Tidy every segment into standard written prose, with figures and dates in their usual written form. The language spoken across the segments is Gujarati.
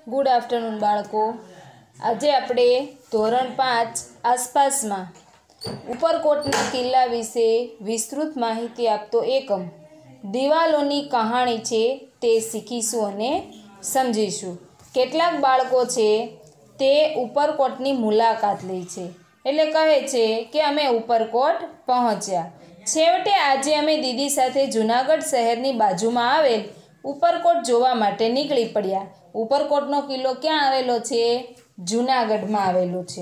Good afternoon बाळको। आज આપણે ધોરણ 5 આસપાસમાં ઉપરકોટના કિલ્લા વિશે વિસ્તૃત માહિતી આપતો એકમ દિવાલોની કહાણી છે તે શીખીશું અને સમજીશું। કેટલાક બાળકો છે તે ઉપરકોટની મુલાકાત લે છે, એટલે કહે છે કે અમે ઉપરકોટ પહોંચ્યા। છેવટે આજે અમે દીદી સાથે જૂનાગઢ શહેરની બાજુમાં આવેલ ઉપરકોટ જોવા માટે નીકળી પડ્યા। ઉપરકોટનો કિલ્લો ક્યાં આવેલો છે? જૂનાગઢમાં આવેલો છે।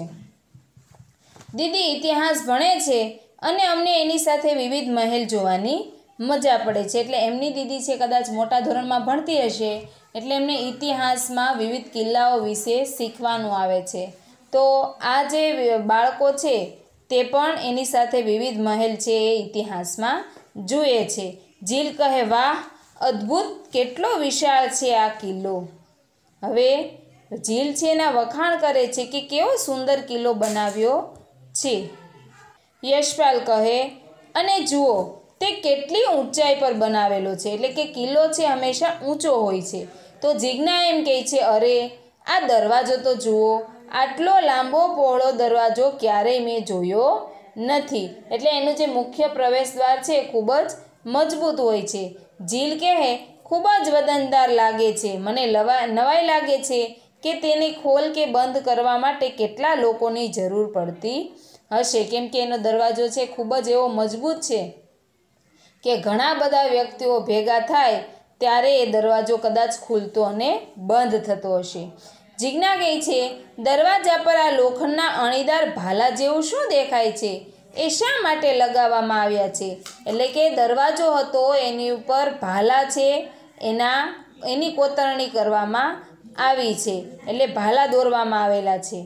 દીદી ઇતિહાસ ભણે છે અને અમને એની સાથે વિવિધ મહેલ જોવાની મજા પડે છે। એટલે એમની દીદી છે કદાચ મોટા ધોરણમાં ભણતી હશે, એટલે એમને ઇતિહાસમાં વિવિધ કિલ્લાઓ વિશે શીખવાનું આવે છે। તો આ જે બાળકો છે તે પણ એની સાથે વિવિધ મહેલ છે એ ઇતિહાસમાં જુએ છે। જીલ કહે, વાહ અદ્ભુત, કેટલો વિશાળ છે આ કિલ્લો। હવે જીલ છે એના વખાણ કરે છે કે કેવો સુંદર કિલ્લો બનાવ્યો છે। યશપાલ કહે, અને જુઓ તે કેટલી ઊંચાઈ પર બનાવેલો છે, એટલે કે કિલ્લો છે હંમેશા ઊંચો હોય છે। તો જીજ્ઞા એમ કહે છે, અરે આ દરવાજો તો જુઓ, આટલો લાંબો પહોળો દરવાજો ક્યારેય મેં જોયો નથી। એટલે એનું જે મુખ્ય પ્રવેશદ્વાર છે ખૂબ જ મજબૂત હોય છે। જીલ કહે, ખૂબ જ વજનદાર લાગે છે, મને નવાઈ લાગે છે કે તેને ખોલ કે બંધ કરવા માટે કેટલા લોકોની જરૂર પડતી હશે, કેમ કે એનો દરવાજો છે ખૂબ જ એવો મજબૂત છે કે ઘણા બધા વ્યક્તિઓ ભેગા થાય ત્યારે એ દરવાજો કદાચ ખુલતો અને બંધ થતો હશે। જીજ્ઞા કહે છે, દરવાજા પર આ લોખંડના અણીદાર ભાલા જેવું શું દેખાય છે? એ શા માટે લગાવવામાં આવ્યા છે? એટલે કે દરવાજો હતો એની ઉપર ભાલા છે એની કોતરણી કરવામાં આવી છે, એટલે ભાલા દોરવામાં આવેલા છે।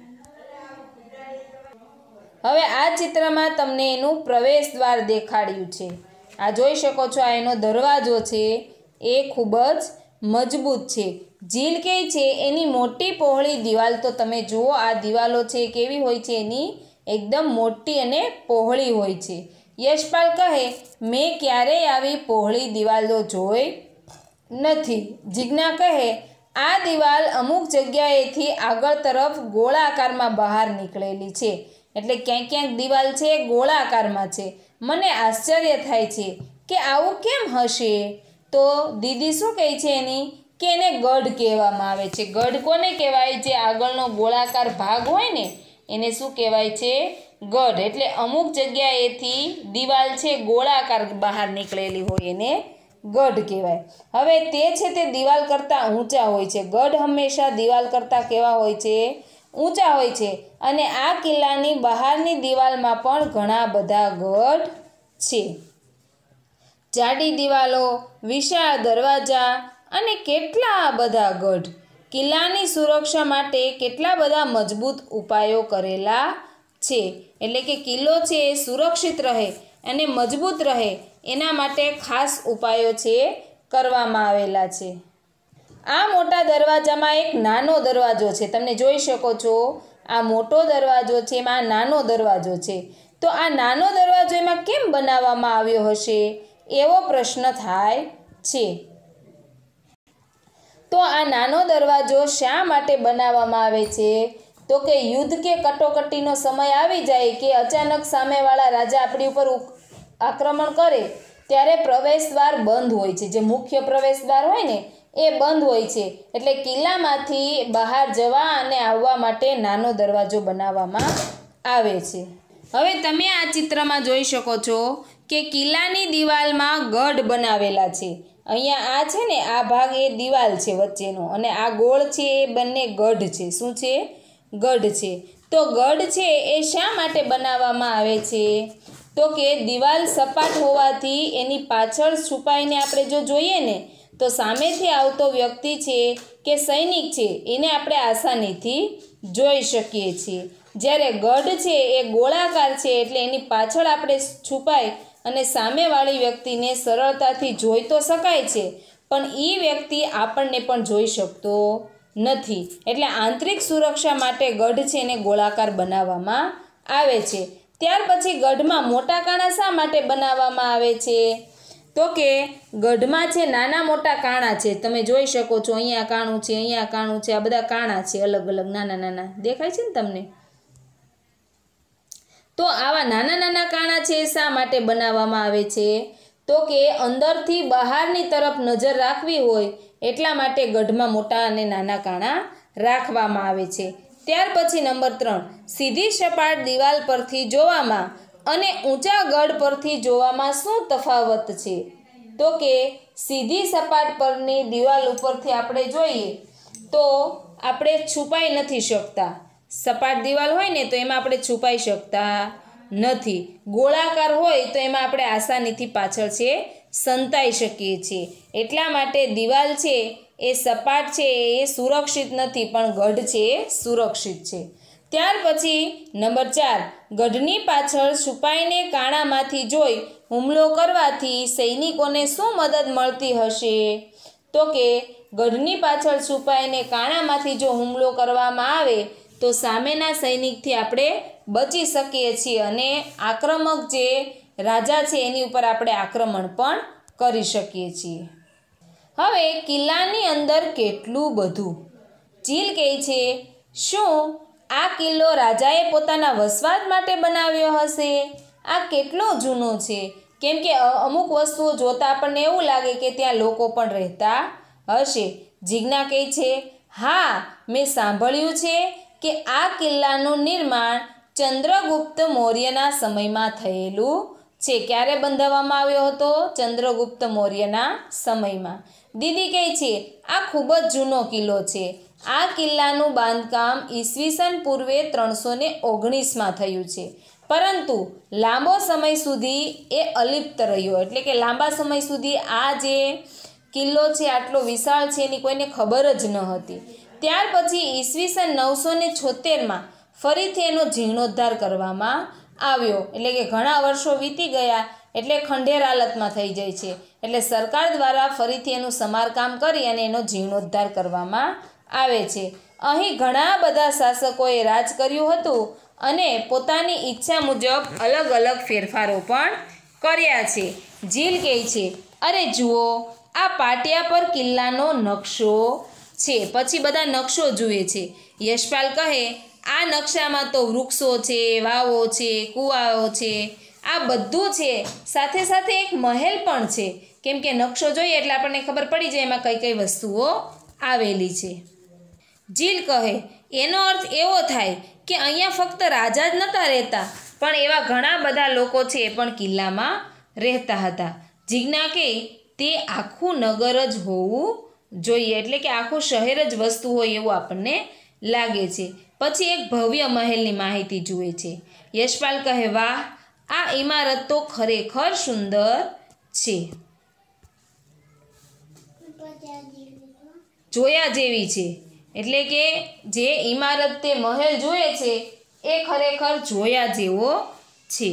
હવે આ ચિત્રમાં તમને એનું પ્રવેશદ્વાર દેખાડ્યું છે। આ જોઈ શકો છો, આ એનો દરવાજો છે એ ખૂબ જ મજબૂત છે। જીલ કહે છે એની મોટી પહોળી દિવાલ તો તમે જુઓ, આ દિવાલો છે કેવી હોય છે, એની એકદમ મોટી અને પહોળી હોય છે। યશપાલ કહે, મેં ક્યારેય આવી પહોળી દિવાલો જોઈ નથી। જીજ્ઞા કહે, આ દિવાલ અમુક જગ્યાએથી આગળ તરફ ગોળાકારમાં બહાર નીકળેલી છે, એટલે ક્યાંક ક્યાંક દિવાલ છે ગોળાકારમાં છે। મને આશ્ચર્ય થાય છે કે આવું કેમ હશે? તો દીદી શું કહે છે એની કે એને ગઢ કહેવામાં આવે છે। ગઢ કોને કહેવાય? જે આગળનો ગોળાકાર ભાગ હોય ને એને શું કહેવાય છે? ગઢ। એટલે અમુક જગ્યાએથી દિવાલ છે ગોળાકાર બહાર નીકળેલી હોય એને ગઢ કહેવાય। હવે તે છે તે દિવાલ કરતાં ઊંચા હોય છે। ગઢ હંમેશા દિવાલ કરતાં કેવા હોય છે? ઊંચા હોય છે। અને આ કિલ્લાની બહારની દિવાલમાં પણ ઘણા બધા ગઢ છે, જાડી દિવાલો, વિશાળ દરવાજા અને કેટલા બધા ગઢ। કિલ્લાની સુરક્ષા માટે કેટલા બધા મજબૂત ઉપાયો કરેલા છે, એટલે કે કિલ્લો છે એ સુરક્ષિત રહે અને મજબૂત રહે એના માટે ખાસ ઉપાયો છે કરવામાં આવેલા છે। આ મોટા દરવાજામાં એક નાનો દરવાજો છે, તમે જોઈ શકો છો આ મોટો દરવાજો છે એમાં નાનો દરવાજો છે। તો આ નાનો દરવાજો એમાં કેમ બનાવવામાં આવ્યો હશે એવો પ્રશ્ન થાય છે। તો આ નાનો દરવાજો શા માટે બનાવવામાં આવે છે? તો કે યુદ્ધ કે કટોકટીનો સમય આવી જાય કે અચાનક સામેવાળા રાજા આપણી ઉપર આક્રમણ કરે ત્યારે પ્રવેશદ્વાર બંધ હોય છે, જે મુખ્ય પ્રવેશદ્વાર હોય ને એ બંધ હોય છે, એટલે કિલ્લામાંથી બહાર જવા અને આવવા માટે નાનો દરવાજો બનાવવામાં આવે છે। હવે તમે આ ચિત્રમાં જોઈ શકો છો કે કિલ્લાની દિવાલમાં ગઢ બનાવેલા છે। અહીંયા આ છે ને આ ભાગ એ દિવાલ છે વચ્ચેનો, અને આ ગોળ છે એ બંને ગઢ છે। શું છે? ગઢ છે। તો ગઢ છે એ શા માટે બનાવવામાં આવે છે? તો કે દિવાલ સપાટ હોવાથી એની પાછળ છુપાઈને આપણે જો જોઈએ ને તો સામેથી આવતો વ્યક્તિ છે કે સૈનિક છે એને આપણે આસાનીથી જોઈ શકીએ છીએ। જ્યારે ગઢ છે એ ગોળાકાર છે એટલે એની પાછળ આપણે છુપાઈ અને સામેવાળી વ્યક્તિને સરળતાથી જોઈ તો શકાય છે, પણ એ વ્યક્તિ આપણને પણ જોઈ શકતો નથી। એટલે આંતરિક સુરક્ષા માટે ગઢ છે એને ગોળાકાર બનાવવામાં આવે છે। ત્યાર પછી ગઢમાં મોટા કાણા શા માટે બનાવવામાં આવે છે? તો કે ગઢમાં છે નાના મોટા કાણા છે, તમે જોઈ શકો છો, અહીંયા કાણું છે, અહીંયા કાણું છે, આ બધા કાણા છે અલગ અલગ નાના નાના દેખાય છે ને તમને. તો આવા નાના નાના કાણા છે શા માટે બનાવવામાં આવે છે? તો કે અંદરથી બહારની તરફ નજર રાખવી હોય એટલા માટે ગઢમાં મોટા અને નાના કાણા રાખવામાં આવે છે. ત્યાર પછી નંબર 3, સીધી સપાટ દિવાલ પરથી જોવામાં અને ઊંચા ગઢ પરથી જોવામાં શું તફાવત છે? તો કે સીધી સપાટ પરની દિવાલ ઉપરથી આપણે જોઈએ તો આપણે છુપાઈ નથી શકતા. સપાટ દિવાલ હોય ને તો એમાં આપણે છુપાઈ શકતા નથી. ગોળાકાર હોય તો એમાં આપણે આસાનીથી પાછળ છે સંતાઈ શકીએ છીએ. એટલા માટે દિવાલ છે એ સપાટ છે એ સુરક્ષિત નથી, પણ ગઢ છે એ સુરક્ષિત છે. ત્યાર પછી નંબર 4, ગઢની પાછળ છુપાઈને કાણામાંથી જોઈ હુમલો કરવાથી સૈનિકોને શું મદદ મળતી હશે? તો કે ગઢની પાછળ છુપાઈને કાણામાંથી જો હુમલો કરવામાં આવે તો સામેના સૈનિકથી આપણે બચી શકીએ છીએ અને આક્રમક જે રાજા છે એની ઉપર આપણે આક્રમણ પણ કરી શકીએ છીએ. હવે કિલ્લાની અંદર કેટલું બધું. ચીલ કહે છે, શું આ કિલ્લો રાજાએ પોતાના વસવાટ માટે બનાવ્યો હશે? આ કેટલો જૂનો છે, કેમ કે અમુક વસ્તુઓ જોતાં આપણને એવું લાગે કે ત્યાં લોકો પણ રહેતા હશે. જીજ્ઞા કહે છે, હા, મેં સાંભળ્યું છે કે આ કિલ્લાનું નિર્માણ ચંદ્રગુપ્ત મૌર્યના સમયમાં થયેલું છે. ક્યારે બંધાવવામાં આવ્યો હતો? ચંદ્રગુપ્ત મૌર્યના સમયમાં. દીદી કહે છે, આ ખૂબ જ જૂનો કિલ્લો છે. આ કિલ્લાનું બાંધકામ ઈસવીસન પૂર્વે 319માં થયું છે, પરંતુ લાંબો સમય સુધી એ અલિપ્ત રહ્યો. એટલે કે લાંબા સમય સુધી આ જે કિલ્લો છે આટલો વિશાળ છે એની કોઈને ખબર જ ન હતી. ત્યાર પછી ઈસવીસન 976માં ફરીથી એનો જીર્ણોદ્ધાર કરવામાં આવ્યો. એટલે કે ઘણા વર્ષો વીતી ગયા એટલે ખંડેર હાલતમાં થઈ જાય છે. એટલે સરકાર દ્વારા ફરીથી એનું સમારકામ કરી અને એનો જીર્ણોદ્ધાર કરવામાં આવે છે. અહીં ઘણા બધા શાસકોએ રાજ કર્યું હતું અને પોતાની ઈચ્છા મુજબ અલગ અલગ ફેરફારો પણ કર્યા છે. જીલ કહે છે, અરે જુઓ, આ પાટિયા પર કિલ્લાનો નકશો છે. પછી બધા નકશો જુએ છે. યશપાલ કહે, આ નકશામાં તો વૃક્ષો છે, વાવો છે, કૂવાઓ છે, આ બધું છે. સાથે સાથે એક મહેલ પણ છે, કેમ કે નકશો જોઈએ એટલે આપણને ખબર પડી જાય એમાં કઈ કઈ વસ્તુઓ આવેલી છે. જીલ કહે, એનો અર્થ એવો થાય કે અહીંયા ફક્ત રાજા જ નહોતા રહેતા, પણ એવા ઘણા બધા લોકો છે એ પણ કિલ્લામાં રહેતા હતા. જીજ્ઞા કહે, તે આખું નગર જ હોવું જોઈએ, એટલે કે આખું શહેર જ વસ્તુ હોય એવું આપણને લાગે છે. પછી એક ભવ્ય મહેલની માહિતી જુએ છે. યશપાલ કહે, વાહ, આ ઇમારત તો ખરેખર સુંદર છે, જોયા જેવી છે. એટલે કે જે ઇમારત તે મહેલ જુએ છે એ ખરેખર જોયા જેવો છે.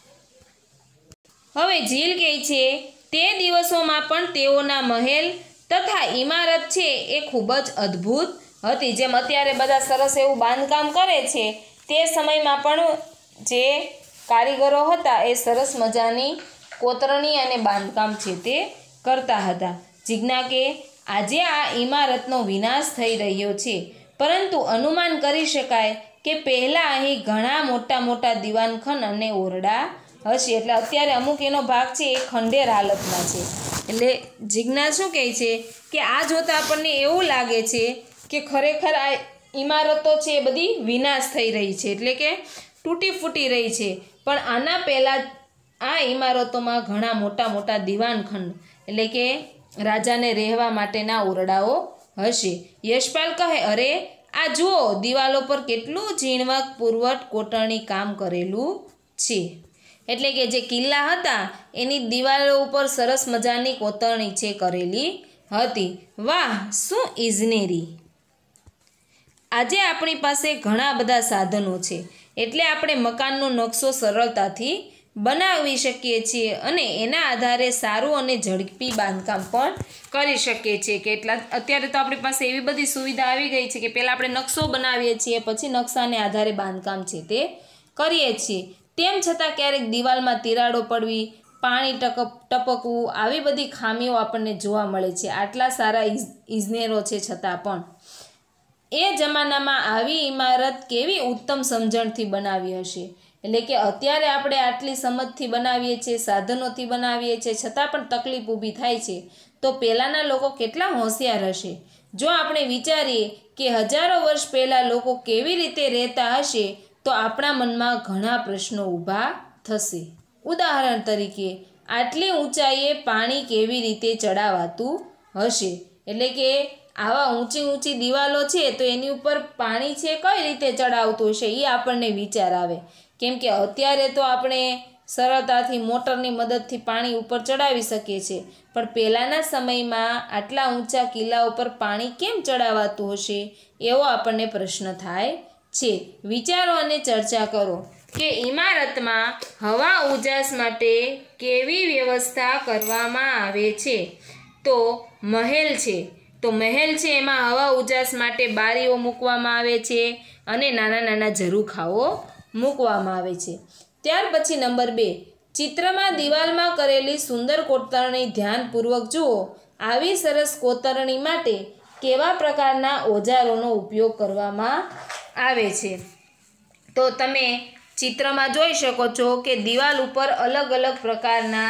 હવે જીલ કહે છે, તે દિવસોમાં પણ તેઓના મહેલ તથા ઇમારત છે એ ખૂબ જ અદ્ભુત હતી. જેમ અત્યારે બધા સરસ એવું બાંધકામ કરે છે, તે સમયમાં પણ જે કારીગરો હતા એ સરસ મજાની કોતરણી અને બાંધકામ છે તે કરતા હતા. જીજ્ઞા કે આજે આ ઇમારતનો વિનાશ થઈ રહ્યો છે, પરંતુ અનુમાન કરી શકાય કે પહેલાં અહીં ઘણા મોટા મોટા દિવાનખંડ અને ઓરડા હશે. એટલે અત્યારે અમુક એનો ભાગ છે એ ખંડેર હાલતમાં છે. એટલે જીજ્ઞા શું કહે છે કે આ જોતાં આપણને એવું લાગે છે કે ખરેખર આ ઇમારતો છે એ બધી વિનાશ થઈ રહી છે, એટલે કે તૂટી ફૂટી રહી છે. પણ આના પહેલાં આ ઇમારતોમાં ઘણા મોટા મોટા દિવાનખંડ એટલે કે રાજાને રહેવા માટેના ઓરડાઓ હશે. યશપાલ કહે, અરે આ જુઓ, દિવાલો પર કેટલું ઝીણવટપૂર્વક કોતરણી કામ કરેલું છે. એટલે કે જે કિલ્લા હતા એની દિવાલો ઉપર સરસ મજાની કોતરણી છે કરેલી હતી. વાહ, શું ઇજનેરી! આજે આપણી પાસે ઘણા બધા સાધનો છે, એટલે આપણે મકાનનો નકશો સરળતાથી બનાવી શકીએ છીએ અને એના આધારે સારું અને ઝડપી બાંધકામ પણ કરી શકીએ છીએ. કેટલા અત્યારે તો આપણી પાસે એવી બધી સુવિધા આવી ગઈ છે કે પહેલાં આપણે નકશો બનાવીએ છીએ, પછી નકશાને આધારે બાંધકામ છે તે કરીએ છીએ. તેમ છતાં ક્યારેક દિવાલમાં તિરાડો પડવી, પાણી ટપકવું, આવી બધી ખામીઓ આપણને જોવા મળે છે આટલા સારા ઇજનેરો છે છતાં પણ. એ જમાનામાં આવી ઇમારત કેવી ઉત્તમ સમજણથી બનાવી હશે. એટલે કે અત્યારે આપણે આટલી સમજથી બનાવીએ છીએ, સાધનોથી બનાવીએ છીએ, છતાં પણ તકલીફ ઊભી થાય છે, તો પહેલાંના લોકો કેટલા હોશિયાર હશે. જો આપણે વિચારીએ કે હજારો વર્ષ પહેલાં લોકો કેવી રીતે રહેતા હશે, તો આપણા મનમાં ઘણા પ્રશ્નો ઊભા થશે. ઉદાહરણ તરીકે, આટલી ઊંચાઈએ પાણી કેવી રીતે ચડાવાતું હશે. એટલે કે આવા ઊંચી દિવાલો છે તો એની ઉપર પાણી છે કઈ રીતે ચડાવતું હશે, એ આપણને વિચાર આવે. કેમ કે અત્યારે તો આપણે સરળતાથી મોટરની મદદથી પાણી ઉપર ચડાવી શકીએ છીએ, પણ પહેલાંના સમયમાં આટલા ઊંચા કિલ્લા ઉપર પાણી કેમ ચડાવાતું હશે, એવો આપણને પ્રશ્ન થાય છે. વિચારો અને ચર્ચા કરો કે ઇમારતમાં હવા ઉજાસ માટે કેવી વ્યવસ્થા કરવામાં આવે છે. તો મહેલ છે એમાં હવા ઉજાસ માટે બારીઓ મૂકવામાં આવે છે અને નાના નાના ઝરૂખાઓ મૂકવામાં આવે છે. ત્યાર પછી નંબર 2, ચિત્રમાં દિવાલમાં કરેલી સુંદર કોતરણી ધ્યાનપૂર્વક જુઓ. આવી સરસ કોતરણી માટે કેવા પ્રકારના ઓજારોનો ઉપયોગ કરવામાં આવે છે. તો તમે ચિત્રમાં જોઈ શકો છો કે દિવાલ ઉપર અલગ અલગ પ્રકારના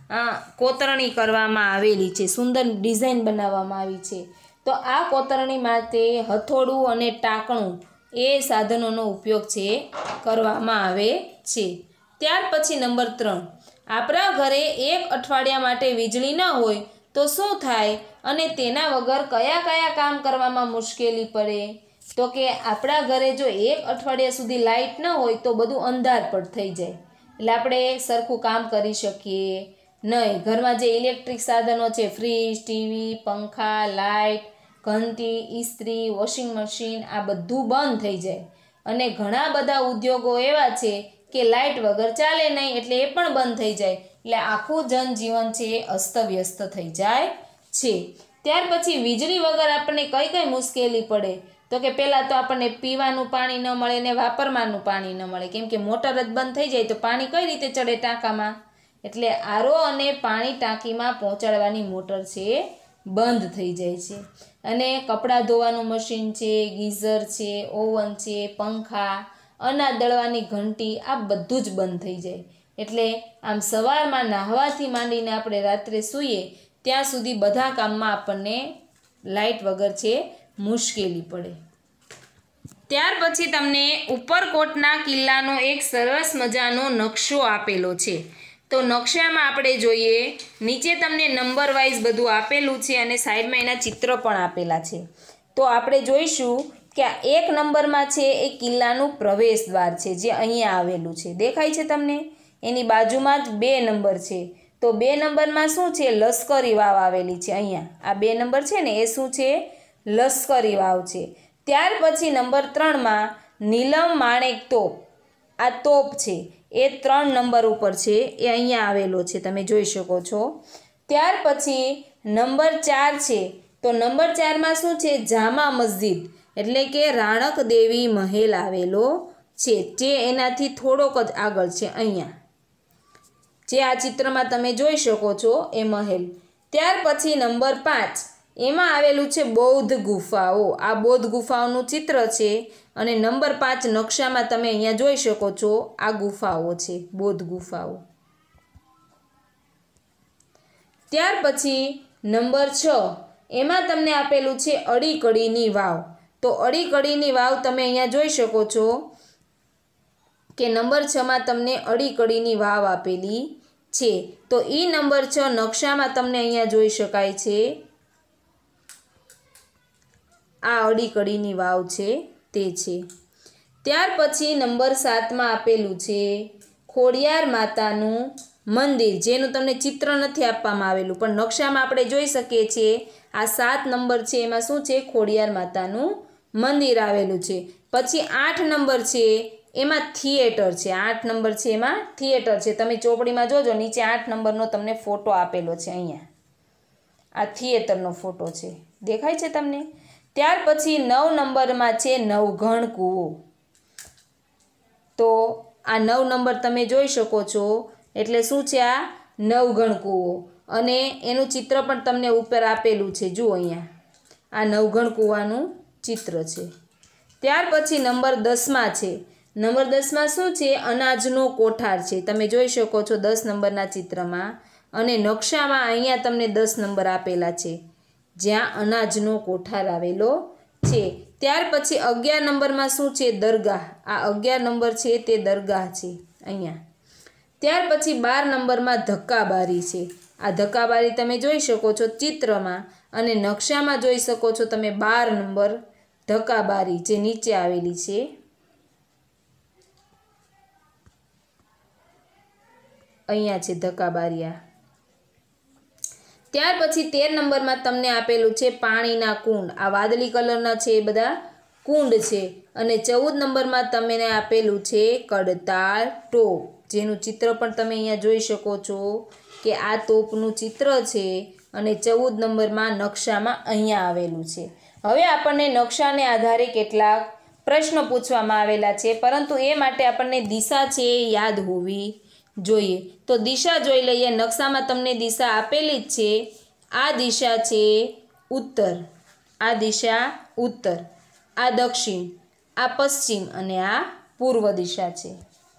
કોતરણી કરવામાં આવેલી છે, સુંદર ડિઝાઇન બનાવવામાં આવી છે. તો આ કોતરણી માટે હથોડું અને ટાંકણું એ સાધનોનો ઉપયોગ છે કરવામાં આવે છે. ત્યાર પછી નંબર 3, આપણા ઘરે 1 અઠવાડિયા માટે વીજળી ન હોય તો શું થાય અને તેના વગર કયા કયા કામ કરવામાં મુશ્કેલી પડે. તો કે આપણા ઘરે જો 1 અઠવાડિયા સુધી લાઇટ ન હોય તો બધું અંધારપટ થઈ જાય, એટલે આપણે સરખું કામ કરી શકીએ નહીં. ઘરમાં જે ઇલેક્ટ્રિક સાધનો છે, ફ્રીજ, ટીવી, પંખા, લાઇટ, ઘંટી, ઇસ્ત્રી, વોશિંગ મશીન, આ બધું બંધ થઈ જાય. અને ઘણા બધા ઉદ્યોગો એવા છે કે લાઇટ વગર ચાલે નહીં, એટલે એ પણ બંધ થઈ જાય. એટલે આખું જનજીવન છે એ અસ્તવ્યસ્ત થઈ જાય છે. ત્યાર પછી વીજળી વગર આપણને કઈ કઈ મુશ્કેલી પડે. તો કે પહેલાં તો આપણને પીવાનું પાણી ન મળે ને વાપરવાનું પાણી ન મળે, કેમ કે મોટર જ બંધ થઈ જાય તો પાણી કઈ રીતે ચડે ટાંકામાં. એટલે આરો અને પાણી ટાંકીમાં પહોંચાડવાની મોટર છે બંધ થઈ જાય છે. અને કપડાં ધોવાનું મશીન છે, ગીઝર છે, ઓવન છે, પંખા, અનાજ દળવાની ઘંટી, આ બધું જ બંધ થઈ જાય. એટલે આમ સવારમાં નાહવાથી માંડીને આપણે રાત્રે સૂઈએ ત્યાં સુધી બધા કામમાં આપણને લાઇટ વગર છે મુશ્કેલી પડે. ત્યાર પછી તમને ઉપરકોટના કિલ્લાનો એક સરસ મજાનો નકશો આપેલો છે. તો નકશામાં આપણે જોઈએ, નીચે તમને નંબર વાઇઝ બધું આપેલું છે અને સાઈડમાં એના ચિત્ર પણ આપેલા છે. તો આપણે જોઈશું કે આ 1 નંબરમાં છે એ કિલ્લાનું પ્રવેશ દ્વાર છે, જે અહીંયા આવેલું છે, દેખાય છે તમને. એની બાજુમાં જ 2 નંબર છે. તો 2 નંબરમાં શું છે, લશ્કરી વાવ આવેલી છે. અહીંયા આ 2 નંબર છે ને એ શું છે, લશ્કરી વાવ છે. ત્યાર પછી નંબર 3માં નીલમ માણેક તોપ, આ તોપ છે એ 3 નંબર ઉપર છે, એ અહીંયા આવેલો છે, તમે જોઈ શકો છો. ત્યાર પછી નંબર 4 છે. તો નંબર 4માં શું છે, જામા મસ્જિદ, એટલે કે રાણક દેવી મહેલ આવેલો છે, જે એનાથી થોડોક જ આગળ છે, અહીંયા જે આ ચિત્રમાં તમે જોઈ શકો છો એ મહેલ. ત્યાર પછી નંબર 5, એમાં આવેલું છે બૌદ્ધ ગુફાઓ. આ બૌદ્ધ ગુફાઓનું ચિત્ર છે અને નંબર 5 નકશામાં તમે અહીંયા જોઈ શકો છો, આ ગુફાઓ છે, બૌદ્ધ ગુફાઓ. ત્યાર પછી નંબર 6, એમાં તમને આપેલું છે અડીકડીની વાવ. તો અડીકડીની વાવ તમે અહીંયા જોઈ શકો છો કે નંબર 6માં તમને અડીકડીની વાવ આપેલી છે. તો એ નંબર 6 નકશામાં તમને અહીંયા જોઈ શકાય છે, આ અડીકડીની વાવ છે તે છે. ત્યાર પછી નંબર 7માં આપેલું છે ખોડિયાર માતાનું મંદિર, જેનું તમને ચિત્ર નથી આપવામાં આવેલું, પણ નકશામાં આપણે જોઈ શકીએ છીએ. આ 7 નંબર છે એમાં શું છે, ખોડિયાર માતાનું મંદિર આવેલું છે. પછી 8 નંબર છે એમાં થિયેટર છે. 8 નંબર છે એમાં થિયેટર છે. તમે ચોપડીમાં જોજો, નીચે 8 નંબરનો તમને ફોટો આપેલો છે. અહીંયા આ થિયેટરનો ફોટો છે, દેખાય છે તમને. ત્યાર પછી 9 નંબરમાં છે નવઘણ કૂવો. તો આ 9 નંબર તમે જોઈ શકો છો, એટલે શું છે, આ નવઘણ કૂવો અને એનું ચિત્ર પણ તમને ઉપર આપેલું છે, જુઓ અહીંયા આ નવઘણ કૂવાનું ચિત્ર છે। ત્યાર પછી નંબર 10માં છે, નંબર 10માં શું છે? અનાજનો કોઠાર છે, તમે જોઈ શકો છો 10 નંબરના ચિત્રમાં અને નકશામાં અહીંયા તમને 10 નંબર આપેલા છે જ્યાં અનાજનો કોઠાર આવેલો છે। ત્યાર પછી 11 નંબરમાં શું છે? દરગાહ, આ 11 નંબર છે તે દરગાહ છે અહીંયા। ત્યાર પછી 12 નંબરમાં ધક્કાબારી છે, આ ધક્કાબારી તમે જોઈ શકો છો ચિત્રમાં અને નકશામાં જોઈ શકો છો તમે 12 નંબર ધક્કાબારી જે નીચે આવેલી છે। અહીંયા છે ધક્કાબારિયા। ત્યાર પછી 13 નંબરમાં તમને આપેલું છે પાણીના કુંડ, આ વાદળી કલરના છે એ બધા કુંડ છે અને 14 નંબરમાં તમને આપેલું છે કડતાલ ટોપ, જેનું ચિત્ર પણ તમે અહીંયા જોઈ શકો છો કે આ તોપનું ચિત્ર છે અને 14 નંબરમાં નકશામાં અહીંયા આવેલું છે। હવે આપણને નકશાને આધારે કેટલાક પ્રશ્નો પૂછવામાં આવેલા છે, પરંતુ એ માટે આપણને દિશા છે એ યાદ હોવી જોઈએ। તો દિશા જોઈ લઈએ, નકશામાં તમને દિશા આપેલી જ છે, આ દિશા છે ઉત્તર, આ દિશા ઉત્તર, આ દક્ષિણ, આ પશ્ચિમ અને આ પૂર્વ દિશા છે।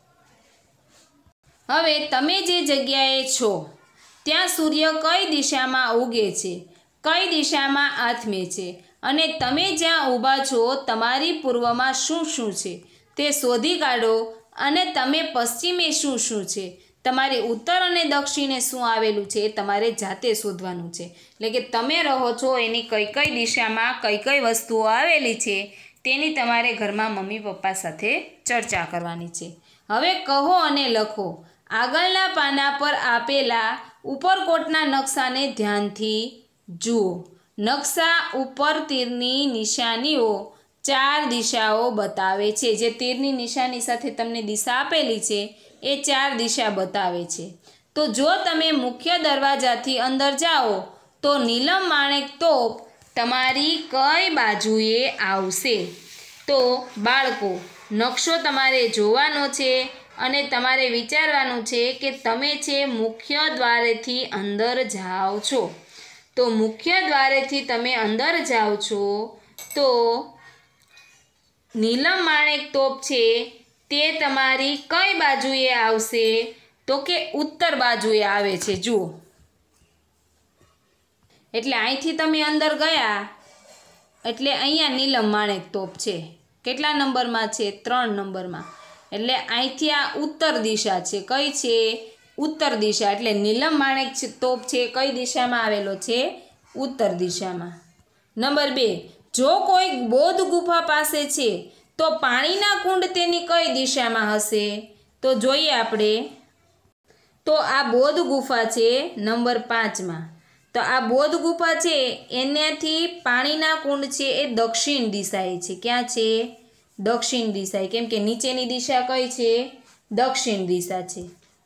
હવે તમે જે જગ્યાએ છો ત્યાં સૂર્ય કઈ દિશામાં ઉગે છે, કઈ દિશામાં આથમે છે અને તમે જ્યાં ઊભા છો તમારી પૂર્વમાં શું શું છે તે શોધી કાઢો અને તમે પશ્ચિમે શું શું છે, તમારી ઉત્તર અને દક્ષિણે શું આવેલું છે એ તમારે જાતે શોધવાનું છે। એટલે કે તમે રહો છો એની કઈ કઈ દિશામાં કઈ કઈ વસ્તુઓ આવેલી છે તેની તમારે ઘરમાં મમ્મી પપ્પા સાથે ચર્ચા કરવાની છે। હવે કહો અને લખો, આગળના પાના પર આપેલા ઉપરકોટના નકશાને ધ્યાનથી જુઓ। નકશા ઉપર તીરની નિશાનીઓ 4 દિશાઓ બતાવે છે, જે તીરની નિશાની સાથે તમને દિશા આપેલી છે એ 4 દિશા બતાવે છે। તો જો તમે મુખ્ય દરવાજાથી અંદર જાઓ તો નીલમ માણેક તોપ તમારી કઈ બાજુએ આવશે? તો બાળકો, નકશો તમારે જોવાનો છે અને તમારે વિચારવાનું છે કે તમે છે મુખ્ય દ્વારેથી અંદર જાઓ છો, તો મુખ્ય દ્વારેથી તમે અંદર જાઓ છો તો નીલમ માણેક તોપ છે તે તમારી કઈ બાજુએ આવશે? તો કે ઉત્તર બાજુએ આવે છે, જુઓ। એટલે અહીંથી તમે અંદર ગયા એટલે અહીંયા નીલમ માણેક તોપ છે, કેટલા નંબરમાં છે? 3 નંબરમાં, એટલે અહીંથી આ ઉત્તર દિશા છે, કઈ છે? ઉત્તર દિશા, એટલે નીલમ માણેક તોપ છે કઈ દિશામાં આવેલો છે? ઉત્તર દિશામાં। નંબર 2, જો કોઈ બૌદ્ધ ગુફા પાસે છે તો પાણીના કુંડ તેની કઈ દિશામાં હશે? તો જોઈએ આપણે, તો આ બૌદ્ધ ગુફા છે નંબર 5માં, તો આ બૌદ્ધ ગુફા છે એનાથી પાણીના કુંડ છે એ દક્ષિણ દિશાએ છે, ક્યાં છે? દક્ષિણ દિશાએ, કેમ કે નીચેની દિશા કઈ છે? દક્ષિણ દિશા છે।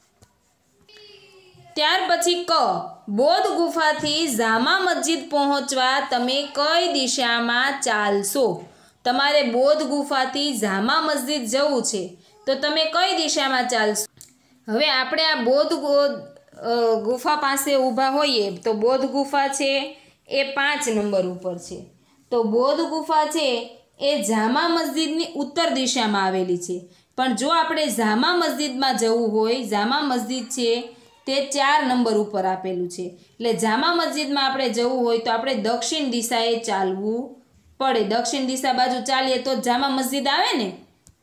ત્યાર પછી ક, બૌદ્ધ ગુફાથી જામા મસ્જિદ પહોંચવા તમે કઈ દિશામાં ચાલશો? તમારે બૌદ્ધ ગુફાથી જામા મસ્જિદ જવું છે તો તમે કઈ દિશામાં ચાલશો? હવે આપણે આ બૌદ્ધ ગુફા પાસે ઊભા હોઈએ તો બૌદ્ધ ગુફા છે એ 5 નંબર ઉપર છે, તો બૌદ્ધ ગુફા છે એ જામા મસ્જિદની ઉત્તર દિશામાં આવેલી છે, પણ જો આપણે જામા મસ્જિદમાં જવું હોય, જામા મસ્જિદ છે તે 4 નંબર ઉપર આપેલું છે, એટલે જામા મસ્જિદમાં આપણે જવું હોય તો આપણે દક્ષિણ દિશાએ ચાલવું પડે, દક્ષિણ દિશા બાજુ ચાલીએ તો જામા મસ્જિદ આવે ને।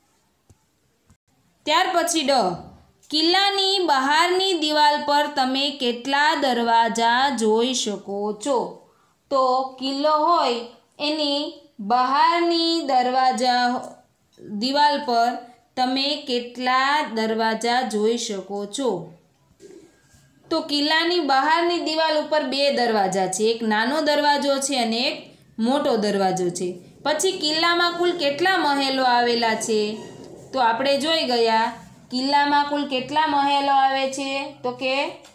ત્યાર પછી ડ, કિલ્લાની બહારની દિવાલ પર તમે કેટલા દરવાજા જોઈ શકો છો? તો કિલ્લો હોય એની બહારની દિવાલ પર તમે કેટલા દરવાજા જોઈ શકો છો? તો કિલ્લાની બહારની દિવાલ ઉપર 2 દરવાજા છે, એક નાનો દરવાજો છે અને એક મોટો દરવાજો છે। પછી કિલ્લામાં કુલ કેટલા મહેલો આવેલા છે? તો આપણે જોઈ ગયા કિલ્લામાં કુલ કેટલા મહેલો આવે છે? તો કે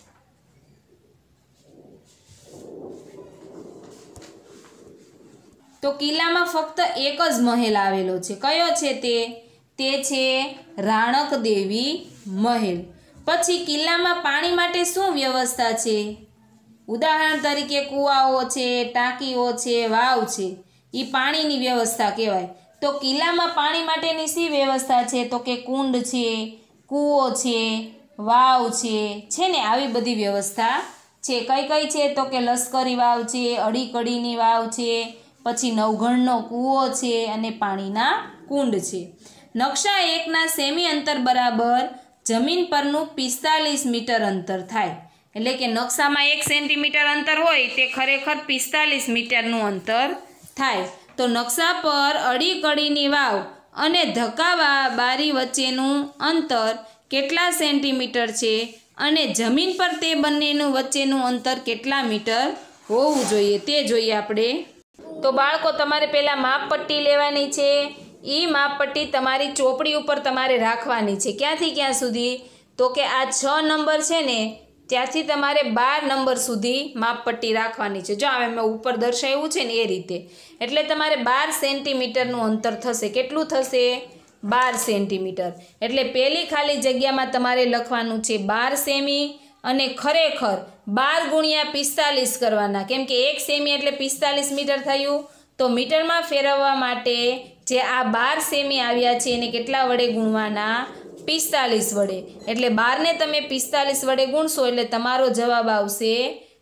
કિલ્લામાં ફક્ત એક જ મહેલ આવેલો છે, કયો છે તે? તે છે રાણક દેવી મહેલ। પછી કિલ્લામાં પાણી માટે શું વ્યવસ્થા છે? ઉદાહરણ તરીકે કૂવાઓ છે, ટાંકીઓ છે, વાવ છે, એ પાણીની વ્યવસ્થા કહેવાય. તો કિલ્લામાં પાણી માટેની શી વ્યવસ્થા છે? તો કે કુંડ છે, કૂવો છે, વાવ છે ને આવી બધી વ્યવસ્થા છે. કઈ કઈ છે? તો કે લશ્કરી વાવ છે, અડીકડીની વાવ છે, પછી નવઘણનો કૂવો છે અને પાણીના કુંડ છે. નકશા 1ના સેમી અંતર બરાબર જમીન પરનું 45 મીટર અંતર થાય. એટલે કે નકશામાં 1 સેન્ટીમીટર અંતર હોય તે ખરેખર 45 મીટરનું અંતર થાય. તો નકશા પર અડીકડીની વાવ અને ધક્કા બારી વચ્ચેનું અંતર કેટલા સેન્ટીમીટર છે અને જમીન પર તે બંનેનું વચ્ચેનું અંતર કેટલા મીટર હોવું જોઈએ તે જોઈએ આપણે. તો બાળકો તમારે પહેલાં માપપટ્ટી લેવાની છે. એ માપપટ્ટી તમારી ચોપડી ઉપર તમારે રાખવાની છે. ક્યાંથી ક્યાં સુધી? તો કે આ 6 નંબર છે ને ત્યાંથી તમારે 12 નંબર સુધી માપપટ્ટી રાખવાની છે. જો હવે મેં ઉપર દર્શાવ્યું છે ને એ રીતે. એટલે તમારે 12 સેન્ટીમીટરનું અંતર થશે. કેટલું થશે? 12 સેન્ટીમીટર. એટલે પહેલી ખાલી જગ્યામાં તમારે લખવાનું છે 12 સેમી અને ખરેખર 12 ગુણ્યા 45 કરવાના. કેમ કે 1 સેમી એટલે 45 મીટર થયું. તો મીટરમાં ફેરવવા માટે જે આ 12 સેમી આવ્યા છે એને કેટલા વડે ગુણવાના? 45 વડે. એટલે 12 ને તમે 45 વડે ગુણશો એટલે તમારો જવાબ આવશે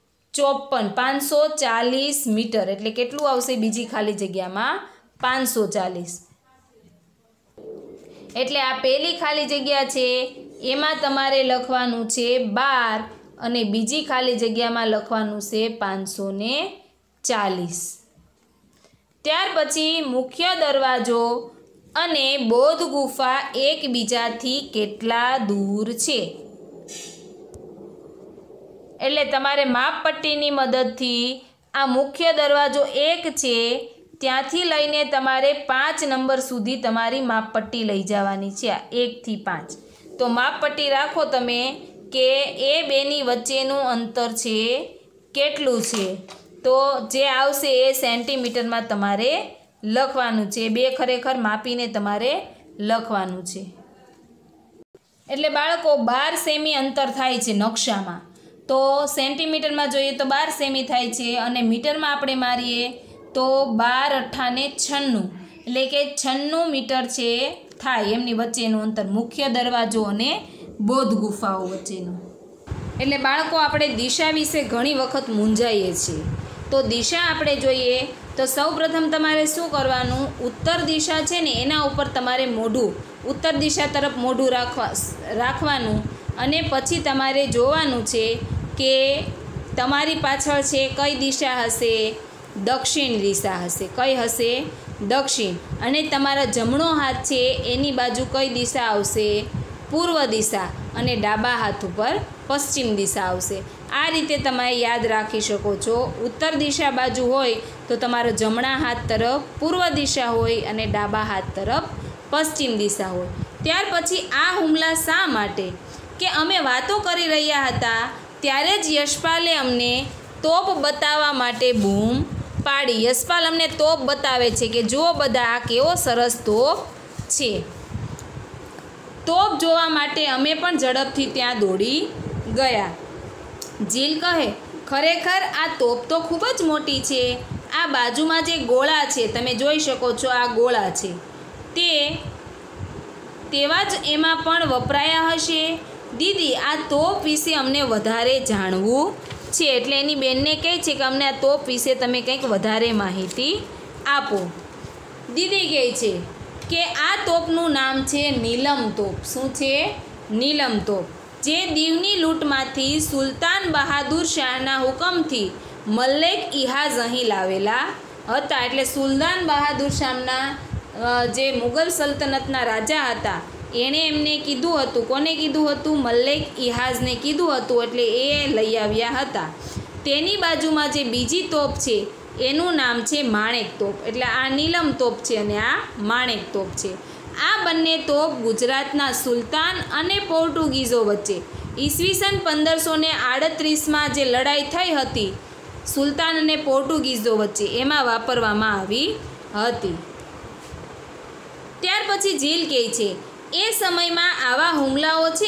540 મીટર. એટલે કેટલું આવશે બીજી ખાલી જગ્યામાં? 540. એટલે આ પહેલી ખાલી જગ્યા છે એમાં તમારે લખવાનું છે 12 અને બીજી ખાલી જગ્યામાં લખવાનું છે 540. ત્યાર પછી મુખ્ય દરવાજો અને બૌદ્ધ ગુફા એકબીજાથી કેટલા દૂર છે? એટલે તમારે માપપટ્ટીની મદદથી આ મુખ્ય દરવાજો 1 છે ત્યાંથી લઈને તમારે 5 નંબર સુધી તમારી માપપટ્ટી લઈ જવાની છે. 1 થી 5. તો માપપટ્ટી રાખો તમે કે એ બેની વચ્ચેનું અંતર છે કેટલું છે? તો જે આવશે એ સેન્ટીમીટરમાં તમારે લખવાનું છે. 2 ખરેખર માપીને તમારે લખવાનું છે. એટલે બાળકો 12 સેમી અંતર થાય છે નકશામાં. તો સેન્ટીમીટરમાં જોઈએ તો 12 સેમી થાય છે અને મીટરમાં આપણે મારીએ તો 12 × 8 = 96. એટલે કે 96 મીટર છે થાય એમની વચ્ચેનું અંતર મુખ્ય દરવાજો અને બૌદ્ધ ગુફાઓ વચ્ચેનું. એટલે બાળકો આપણે દિશા વિશે ઘણી વખત મૂંઝાઈએ છીએ. તો દિશા આપણે જોઈએ તો સૌપ્રથમ તમારે શું કરવાનું? ઉત્તર દિશા છે ને એના ઉપર તમારે મોઢું ઉત્તર દિશા તરફ મોઢું રાખવાનું અને પછી તમારે જોવાનું છે કે તમારી પાછળ છે કઈ દિશા હશે? દક્ષિણ દિશા હશે. કઈ હશે? દક્ષિણ. અને તમારા જમણો હાથ છે એની બાજુ કઈ દિશા આવશે? પૂર્વ દિશા. અને ડાબા હાથ ઉપર પશ્ચિમ દિશા આવશે. આ રીતે તમે યાદ રાખી શકો છો. ઉત્તર દિશા બાજુ હોય તો તમારો જમણા હાથ તરફ પૂર્વ દિશા હોય અને ડાબા હાથ તરફ પશ્ચિમ દિશા હોય. ત્યાર પછી આ હુમલા શા માટે? કે અમે વાતો કરી રહ્યા હતા ત્યારે જ યશપાલે અમને તોપ બતાવવા માટે બૂમ પાડી. યશપાલ અમને તોપ બતાવે છે કે જુઓ બધા આ કેવો સરસ તોપ છે. તોપ જોવા માટે અમે પણ ઝડપથી ત્યાં દોડી ગયા. જીલ કહે ખરેખર આ તોપ તો ખૂબ જ મોટી છે. આ બાજુમાં જે ગોળા છે તમે જોઈ શકો છો આ ગોળા છે તેવા જ એમાં પણ વપરાયા હશે. દીદી આ તોપ વિશે અમને વધારે જાણવું છે. એટલે એની બેનને કહે છે કે અમને આ તોપ વિશે તમે કંઈક વધારે માહિતી આપો. દીદી કહે છે કે આ તોપનું નામ છે નીલમ તોપ. શું છે? નીલમ તોપ. જે દીવની લૂંટમાંથી સુલતાન બહાદુર શાહના હુકમથી મલ્લેક ઇહાઝ અહીં લાવેલા હતા. એટલે સુલતાન બહાદુર શાહના જે મુગલ સલ્તનતના રાજા હતા એણે એમને કીધું હતું. કોને કીધું હતું? મલ્લેક ઇહાઝને કીધું હતું. એટલે એ લઈ આવ્યા હતા. તેની બાજુમાં જે બીજી તોપ છે એનું નામ છે માણેક તોપ. એટલે આ નીલમ તોપ છે અને આ માણેક તોપ છે. આ બંને તોપ ગુજરાતના સુલતાન અને પોર્ટુગીઝો વચ્ચે ઈસવીસન 1538માં જે લડાઈ થઈ હતી સુલતાન અને પોર્ટુગીઝો વચ્ચે એમાં વાપરવામાં આવી હતી. ત્યાર પછી જીલ કહે છે એ સમયમાં આવા હુમલાઓ છે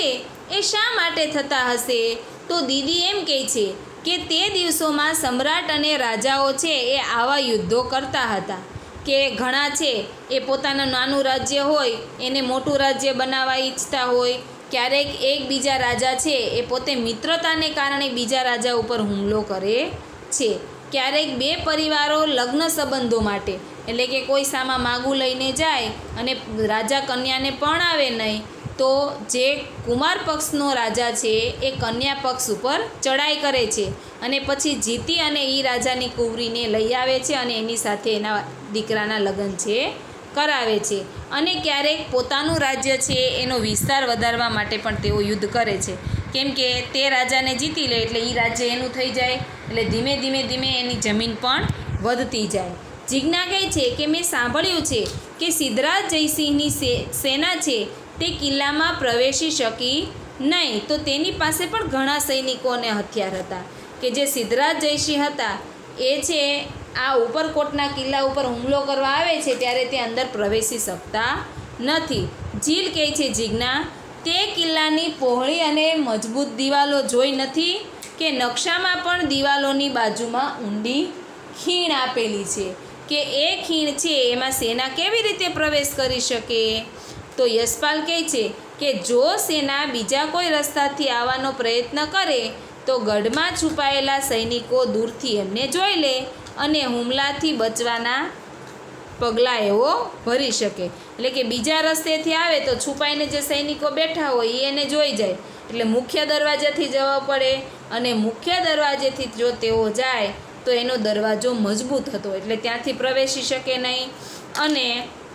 એ શા માટે થતા હશે? તો દીદી એમ કહે છે કે તે દિવસોમાં સમ્રાટ અને રાજાઓ છે એ આવા યુદ્ધો કરતા હતા કે ઘણા છે એ પોતાનું નાનું રાજ્ય હોય એને મોટું રાજ્ય બનાવવા ઈચ્છતા હોય. ક્યારેક એકબીજા રાજા છે એ પોતે મિત્રતાને કારણે બીજા રાજા ઉપર હુમલો કરે છે. ક્યારેક બે પરિવારો લગ્ન સંબંધો માટે એટલે કે કોઈ સામા માગું લઈને જાય અને રાજા કન્યાને પરણાવે નહીં તો જે કુમાર પક્ષનો રાજા છે એ કન્યા પક્ષ ઉપર ચડાઈ કરે છે અને પછી જીતી અને એ રાજાની કુંવરીને લઈ આવે છે અને એની સાથે એના દીકરાના લગ્ન છે કરાવે છે. અને ક્યારેક પોતાનું રાજ્ય છે એનો વિસ્તાર વધારવા માટે પણ તેઓ યુદ્ધ કરે છે, કેમ કે તે રાજાને જીતી લે એટલે એ રાજ્ય એનું થઈ જાય એટલે ધીમે ધીમે એની જમીન પણ વધતી જાય. જીજ્ઞા કહે છે કે મેં સાંભળ્યું છે કે સિદ્ધરાજ જયસિંહની સેના છે તે કિલ્લામાં પ્રવેશી શકી નહીં, તો તેની પાસે પણ ઘણા સૈનિકો અને હથિયાર હતા કે જે સિદ્ધરાજ જયસિંહ હતા એ છે આ ઉપરકોટના કિલ્લા ઉપર હુમલો કરવા આવે છે ત્યારે તે અંદર પ્રવેશી શકતા નથી. જીલ કહે છે જીજ્ઞા, તે કિલ્લાની પહોળી અને મજબૂત દિવાલો જોઈ નથી કે નકશામાં પણ દિવાલોની બાજુમાં ઊંડી ખીણ આપેલી છે કે એ ખીણ છે એમાં સેના કેવી રીતે પ્રવેશ કરી શકે? તો યશપાલ કહે છે કે જો સેના બીજા કોઈ રસ્તાથી આવવાનો પ્રયત્ન કરે તો ગઢમાં છુપાયેલા સૈનિકો દૂરથી એમને જોઈ લે અને હુમલાથી બચવાના પગલાં એવો ભરી શકે. એટલે કે બીજા રસ્તેથી આવે તો છુપાઈને જે સૈનિકો બેઠા હોય એ એને જોઈ જાય એટલે મુખ્ય દરવાજાથી જવા પડે અને મુખ્ય દરવાજેથી જો તેઓ જાય તો એનો દરવાજો મજબૂત હતો એટલે ત્યાંથી પ્રવેશી શકે નહીં અને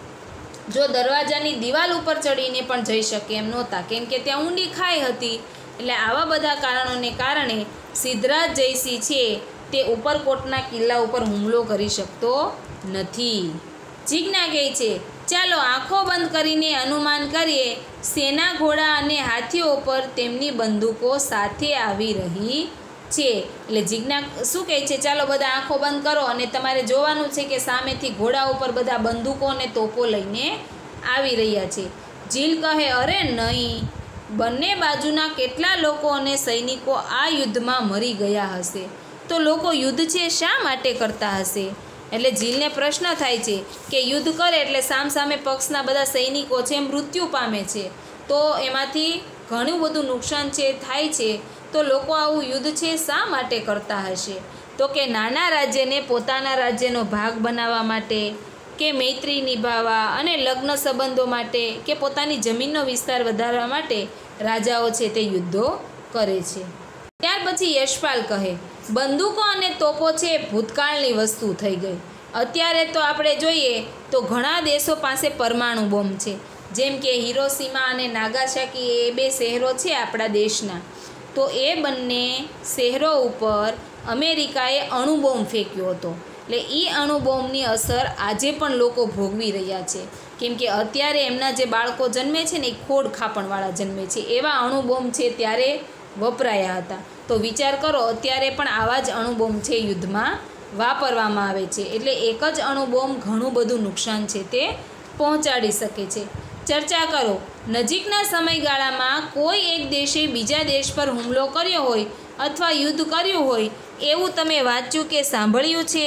જો દરવાજાની દિવાલ ઉપર ચડીને પણ જઈ શકે એમ નહોતા, કેમ કે ત્યાં ઊંડી ખાઈ હતી. એટલે આવા બધા કારણોને કારણે સિદ્ધરાજ જયસિંહ છે તે ઉપરકોટના કિલ્લા ઉપર હુમલો કરી શકતો નથી. જીજ્ઞા કહે છે ચાલો આંખો બંધ કરીને અનુમાન કરીએ સેના ઘોડા અને હાથીઓ પર તેમની બંદૂકો સાથે આવી રહી છે. એટલે જીજ્ઞા શું કહે છે, ચાલો બધા આંખો બંધ કરો અને તમારે જોવાનું છે કે સામેથી ઘોડા ઉપર બધા બંદૂકો અને તોપો લઈને આવી રહ્યા છે. જીલ કહે અરે નહીં, બંને બાજુના કેટલા લોકો અને સૈનિકો આ યુદ્ધમાં મરી ગયા હશે, તો લોકો યુદ્ધ છે શા માટે કરતા હશે? એટલે જીલને પ્રશ્ન થાય છે કે યુદ્ધ કરે એટલે સામસામે પક્ષના બધા સૈનિકો છે મૃત્યુ પામે છે તો એમાંથી ઘણું બધું નુકસાન છે થાય છે, તો લોકો આવું યુદ્ધ છે શા માટે કરતા હશે? તો કે નાના રાજ્યને પોતાના રાજ્યનો ભાગ બનાવવા માટે કે મૈત્રી નિભાવવા અને લગ્ન સંબંધો માટે કે પોતાની જમીનનો વિસ્તાર વધારવા માટે રાજાઓ છે તે યુદ્ધો કરે છે. ત્યાર પછી યશપાલ કહે બંદૂકો અને તોપો છે ભૂતકાળની વસ્તુ થઈ ગઈ. અત્યારે તો આપણે જોઈએ તો ઘણા દેશો પાસે પરમાણુ બોમ્બ છે, જેમ કે હિરોશીમા અને નાગાસાકી એ બે શહેરો છે આપણા દેશના, તો એ બંને શહેરો ઉપર અમેરિકાએ અણુબોમ્બ ફેંક્યો હતો. એટલે એ અણુબોમ્બની અસર આજે પણ લોકો ભોગવી રહ્યા છે, કેમ કે અત્યારે એમના જે બાળકો જન્મે છે ને એ ખોડ ખાપણવાળા જન્મે છે, એવા અણુબોમ્બ છે ત્યારે વપરાયા હતા. તો વિચાર કરો અત્યારે પણ આવા જ અણુબોમ્બ છે યુદ્ધમાં વાપરવામાં આવે છે, એટલે એક જ અણુબોમ્બ ઘણું બધું નુકસાન છે તે પહોંચાડી શકે છે. ચર્ચા કરો, નજીકના સમયગાળામાં કોઈ એક દેશે બીજા દેશ પર હુમલો કર્યો હોય અથવા યુદ્ધ કર્યું હોય એવું તમે વાંચ્યું કે સાંભળ્યું છે?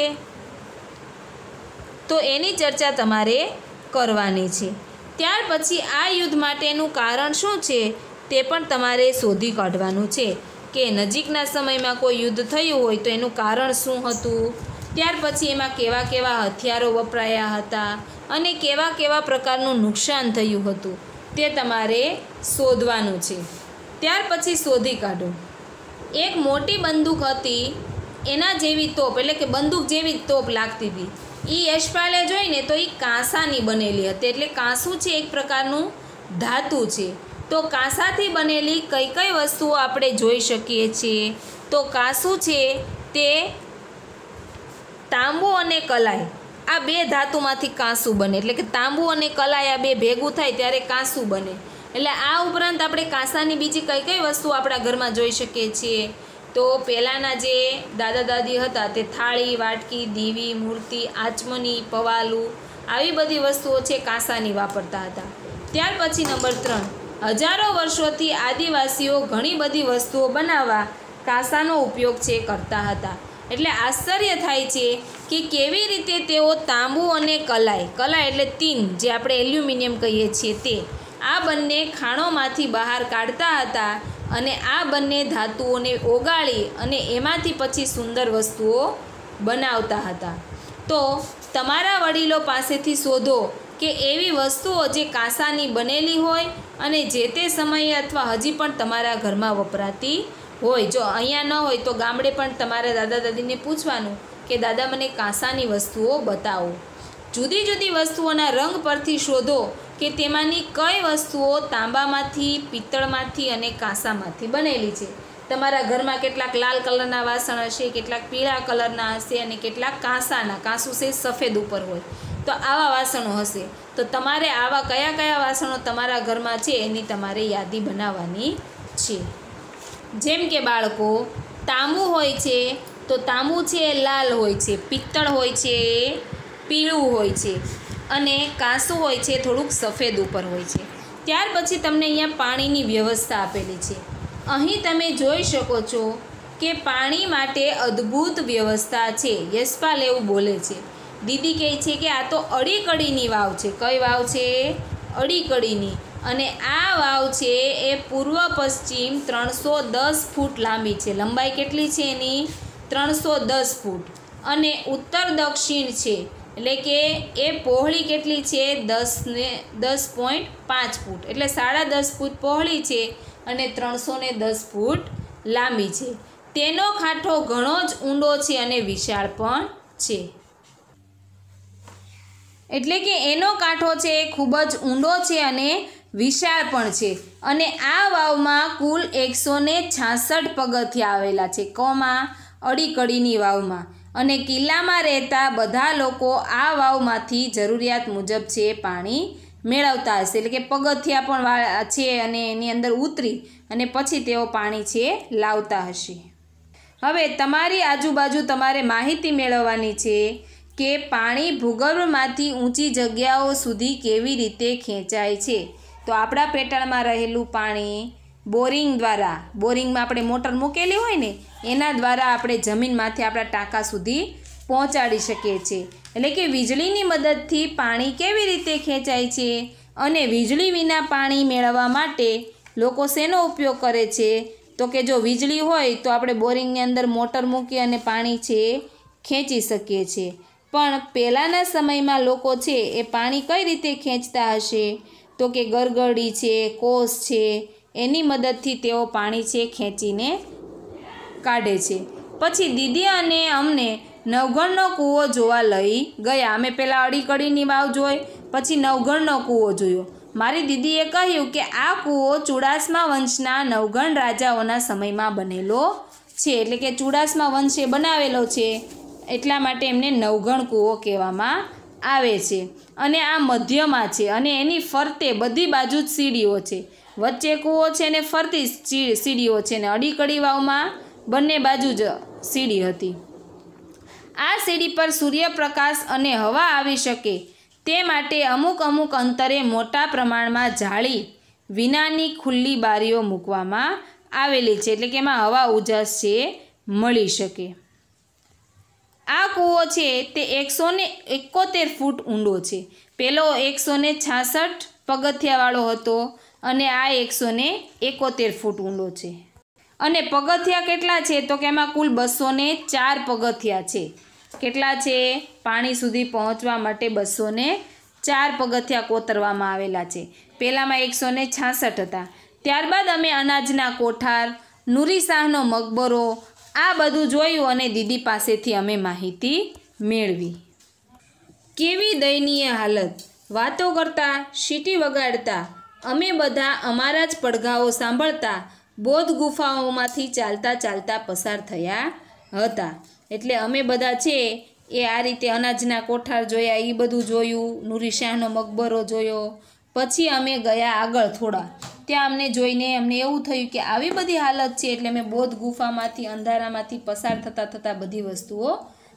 તો એની ચર્ચા તમારે કરવાની છે. ત્યાર પછી આ યુદ્ધ માટેનું કારણ શું છે તે પણ તમારે શોધી કાઢવાનું છે કે નજીકના સમયમાં કોઈ યુદ્ધ થયું હોય તો એનું કારણ શું હતું, ત્યાર પછી એમાં કેવા કેવા હથિયારો વપરાયા હતા અને કેવા કેવા પ્રકારનું નુકસાન થયું હતું તે તમારે શોધવાનું છે. ત્યાર પછી શોધી કાઢો. એક મોટી બંદૂક હતી, એના જેવી તોપ એટલે કે બંદૂક જેવી તોપ લાગતી હતી. એ યશપાલે જોઈને તો એ કાંસાની બનેલી હતી. એટલે કાંસું છે એક પ્રકારનું ધાતુ છે. તો કાંસાથી બનેલી કઈ કઈ વસ્તુઓ આપણે જોઈ શકીએ છીએ? તો કાંસું છે તે તાંબુ અને કલાઈ આ બે ધાતુમાંથી કાંસું બને, એટલે કે તાંબુ અને કલાઈ આ બે ભેગું થાય ત્યારે કાંસું બને. એટલે આ ઉપરાંત આપણે કાંસાની બીજી કઈ કઈ વસ્તુ આપણા ઘરમાં જોઈ શકીએ છીએ? તો પહેલાંના જે દાદા દાદી હતા તે થાળી, વાટકી, દીવી, મૂર્તિ, આચમની, પવાલું આવી બધી વસ્તુઓ છે કાંસાની વાપરતા હતા. ત્યાર પછી નંબર 3 હજારો વર્ષોથી આદિવાસીઓ ઘણી બધી વસ્તુઓ બનાવવા કાંસાનો ઉપયોગ છે કરતા હતા. એટલે આશ્ચર્ય થાય છે કે કેવી રીતે તેઓ તાંબુ અને કલાઈ એટલે તીન જે આપણે એલ્યુમિનિયમ કહીએ છીએ તે આ બંને ખાણોમાંથી બહાર કાઢતા હતા અને આ બંને ધાતુઓને ઓગાળી અને એમાંથી પછી સુંદર વસ્તુઓ બનાવતા હતા. તો તમારા વડીલો પાસેથી શોધો કે એવી વસ્તુઓ જે કાંસાની બનેલી હોય અને જે તે સમયે અથવા હજી પણ તમારા ઘરમાં વપરાતી હોય. જો અહીંયા ન હોય તો ગામડે પણ તમારા દાદા દાદીને પૂછવાનું કે દાદા મને કાંસાની વસ્તુઓ બતાવો. જુદી જુદી વસ્તુઓના રંગ પરથી શોધો કે તેમાંની કઈ વસ્તુઓ તાંબામાંથી, પિત્તળમાંથી અને કાંસામાંથી બનેલી છે. તમારા ઘરમાં કેટલાક લાલ કલરના વાસણ હશે, કેટલાક પીળા કલરના હશે અને કેટલાક કાંસું છે સફેદ ઉપર હોય. તો આવા વાસણો હશે. તો તમારે આવા કયા કયા વાસણો તમારા ઘરમાં છે એની તમારે યાદી બનાવવાની છે. જેમ કે બાળકો, તાંબુ હોય છે તો તાંબુ છે એ લાલ હોય છે, પિત્તળ હોય છે એ પીળું હોય છે અને કાંસું હોય છે થોડુંક સફેદ ઉપર હોય છે. ત્યાર પછી તમને અહીંયા પાણીની વ્યવસ્થા આપેલી છે. અહીં તમે જોઈ શકો છો કે પાણી માટે અદ્ભુત વ્યવસ્થા છે. યશપાલ એવું બોલે છે. દીદી કહે છે કે આ તો અડીકડીની વાવ છે. કઈ વાવ છે? અડીકડીની. અને આ વાવ છે એ પૂર્વ પશ્ચિમ 310 ફૂટ લાંબી છે. લંબાઈ કેટલી છે એની? 310 ફૂટ. અને ઉત્તર દક્ષિણ છે એટલે કે એ પહોળી કેટલી છે? 10.5 ફૂટ. એટલે 10.5 ફૂટ પહોળી છે અને 310 ફૂટ લાંબી છે. તેનો કાંઠો ઘણો જ ઊંડો છે અને વિશાળ પણ છે. એટલે કે એનો કાંઠો છે એ ખૂબ જ ઊંડો છે અને વિશાળ પણ છે. અને આ વાવમાં કુલ 166 પગથિયા આવેલા છે. કોમાં? અડીકડીની વાવમાં. અને કિલ્લામાં રહેતા બધા લોકો આ વાવમાંથી જરૂરિયાત મુજબ છે પાણી મેળવતા હશે. એટલે કે પગથિયા પણ છે અને એની અંદર ઉતરી અને પછી તેઓ પાણી છે લાવતા હશે. હવે તમારી આજુબાજુ તમારે માહિતી મેળવવાની છે કે પાણી ભૂગર્ભમાંથી ઊંચી જગ્યાઓ સુધી કેવી રીતે ખેંચાય છે. તો આપણા પેટાળમાં રહેલું પાણી બોરિંગ દ્વારા, બોરિંગમાં આપણે મોટર મૂકેલી હોય ને એના દ્વારા આપણે જમીનમાંથી આપણા ટાંકા સુધી પહોંચાડી શકીએ છીએ. એટલે કે વીજળીની મદદથી પાણી કેવી રીતે ખેંચાય છે અને વીજળી વિના પાણી મેળવવા માટે લોકો શેનો ઉપયોગ કરે છે? તો કે જો વીજળી હોય તો આપણે બોરિંગની અંદર મોટર મૂકી અને પાણી છે ખેંચી શકીએ છીએ. પણ પહેલાંના સમયમાં લોકો છે એ પાણી કઈ રીતે ખેંચતા હશે? તો કે ગરગડી છે, કોસ છે, એની મદદથી તેઓ પાણી છે ખેંચીને કાઢે છે. પછી દીદી અને અમને નવઘણનો કૂવો જોવા લઈ ગયા. અમે પહેલાં અડીકડીની વાવ જોઈ, પછી નવઘણનો કૂવો જોયો. મારી દીદીએ કહ્યું કે આ કૂવો ચુડાસમા વંશના નવઘણ રાજાઓના સમયમાં બનેલો છે. એટલે કે ચુડાસમા વંશે બનાવેલો છે એટલા માટે એમને નવઘણ કૂવો કહેવામાં આવે છે. અને આ મધ્યમાં છે અને એની ફરતે બધી બાજુ જ સીડીઓ છે. વચ્ચે કૂવો છે ને ફરતી સીડીઓ છે ને અડીકડી વાવમાં બંને બાજુ જ સીડી હતી. આ સીડી પર સૂર્યપ્રકાશ અને હવા આવી શકે તે માટે અમુક અંતરે મોટા પ્રમાણમાં જાળી વિનાની ખુલ્લી બારીઓ મૂકવામાં આવેલી છે. એટલે કે એમાં હવા ઉજાસ છે મળી શકે. આ કૂવો છે તે 171 ફૂટ ઊંડો છે. પેલો 166 પગથિયાવાળો હતો અને આ 171 ફૂટ ઊંડો છે. અને પગથિયા કેટલા છે? તો કે એમાં કુલ 204 પગથિયા છે. કેટલા છે? પાણી સુધી પહોંચવા માટે 204 પગથિયા કોતરવામાં આવેલા છે. પહેલાંમાં 166 હતા. ત્યારબાદ અમે અનાજના કોઠાર, નૂરી શાહનો મકબરો આ બધું જોયું અને દીદી પાસેથી અમે માહિતી મેળવી. કેવી દયનીય હાલત! વાતો કરતા, સીટી વગાડતા અમે બધા અમારા જ પડઘાઓ સાંભળતા બોધ ગુફાઓમાંથી ચાલતા પસાર થયા હતા. એટલે અમે બધા છે એ આ રીતે અનાજના કોઠાર જોયા, એ બધું જોયું, નૂરી શાહનો મકબરો જોયો. પછી અમે ગયા આગળ થોડા. ત્યાં અમને જોઈને અમને એવું થયું કે આવી બધી હાલત છે એટલે અમે બોધ ગુફામાંથી અંધારામાંથી પસાર થતાં બધી વસ્તુઓ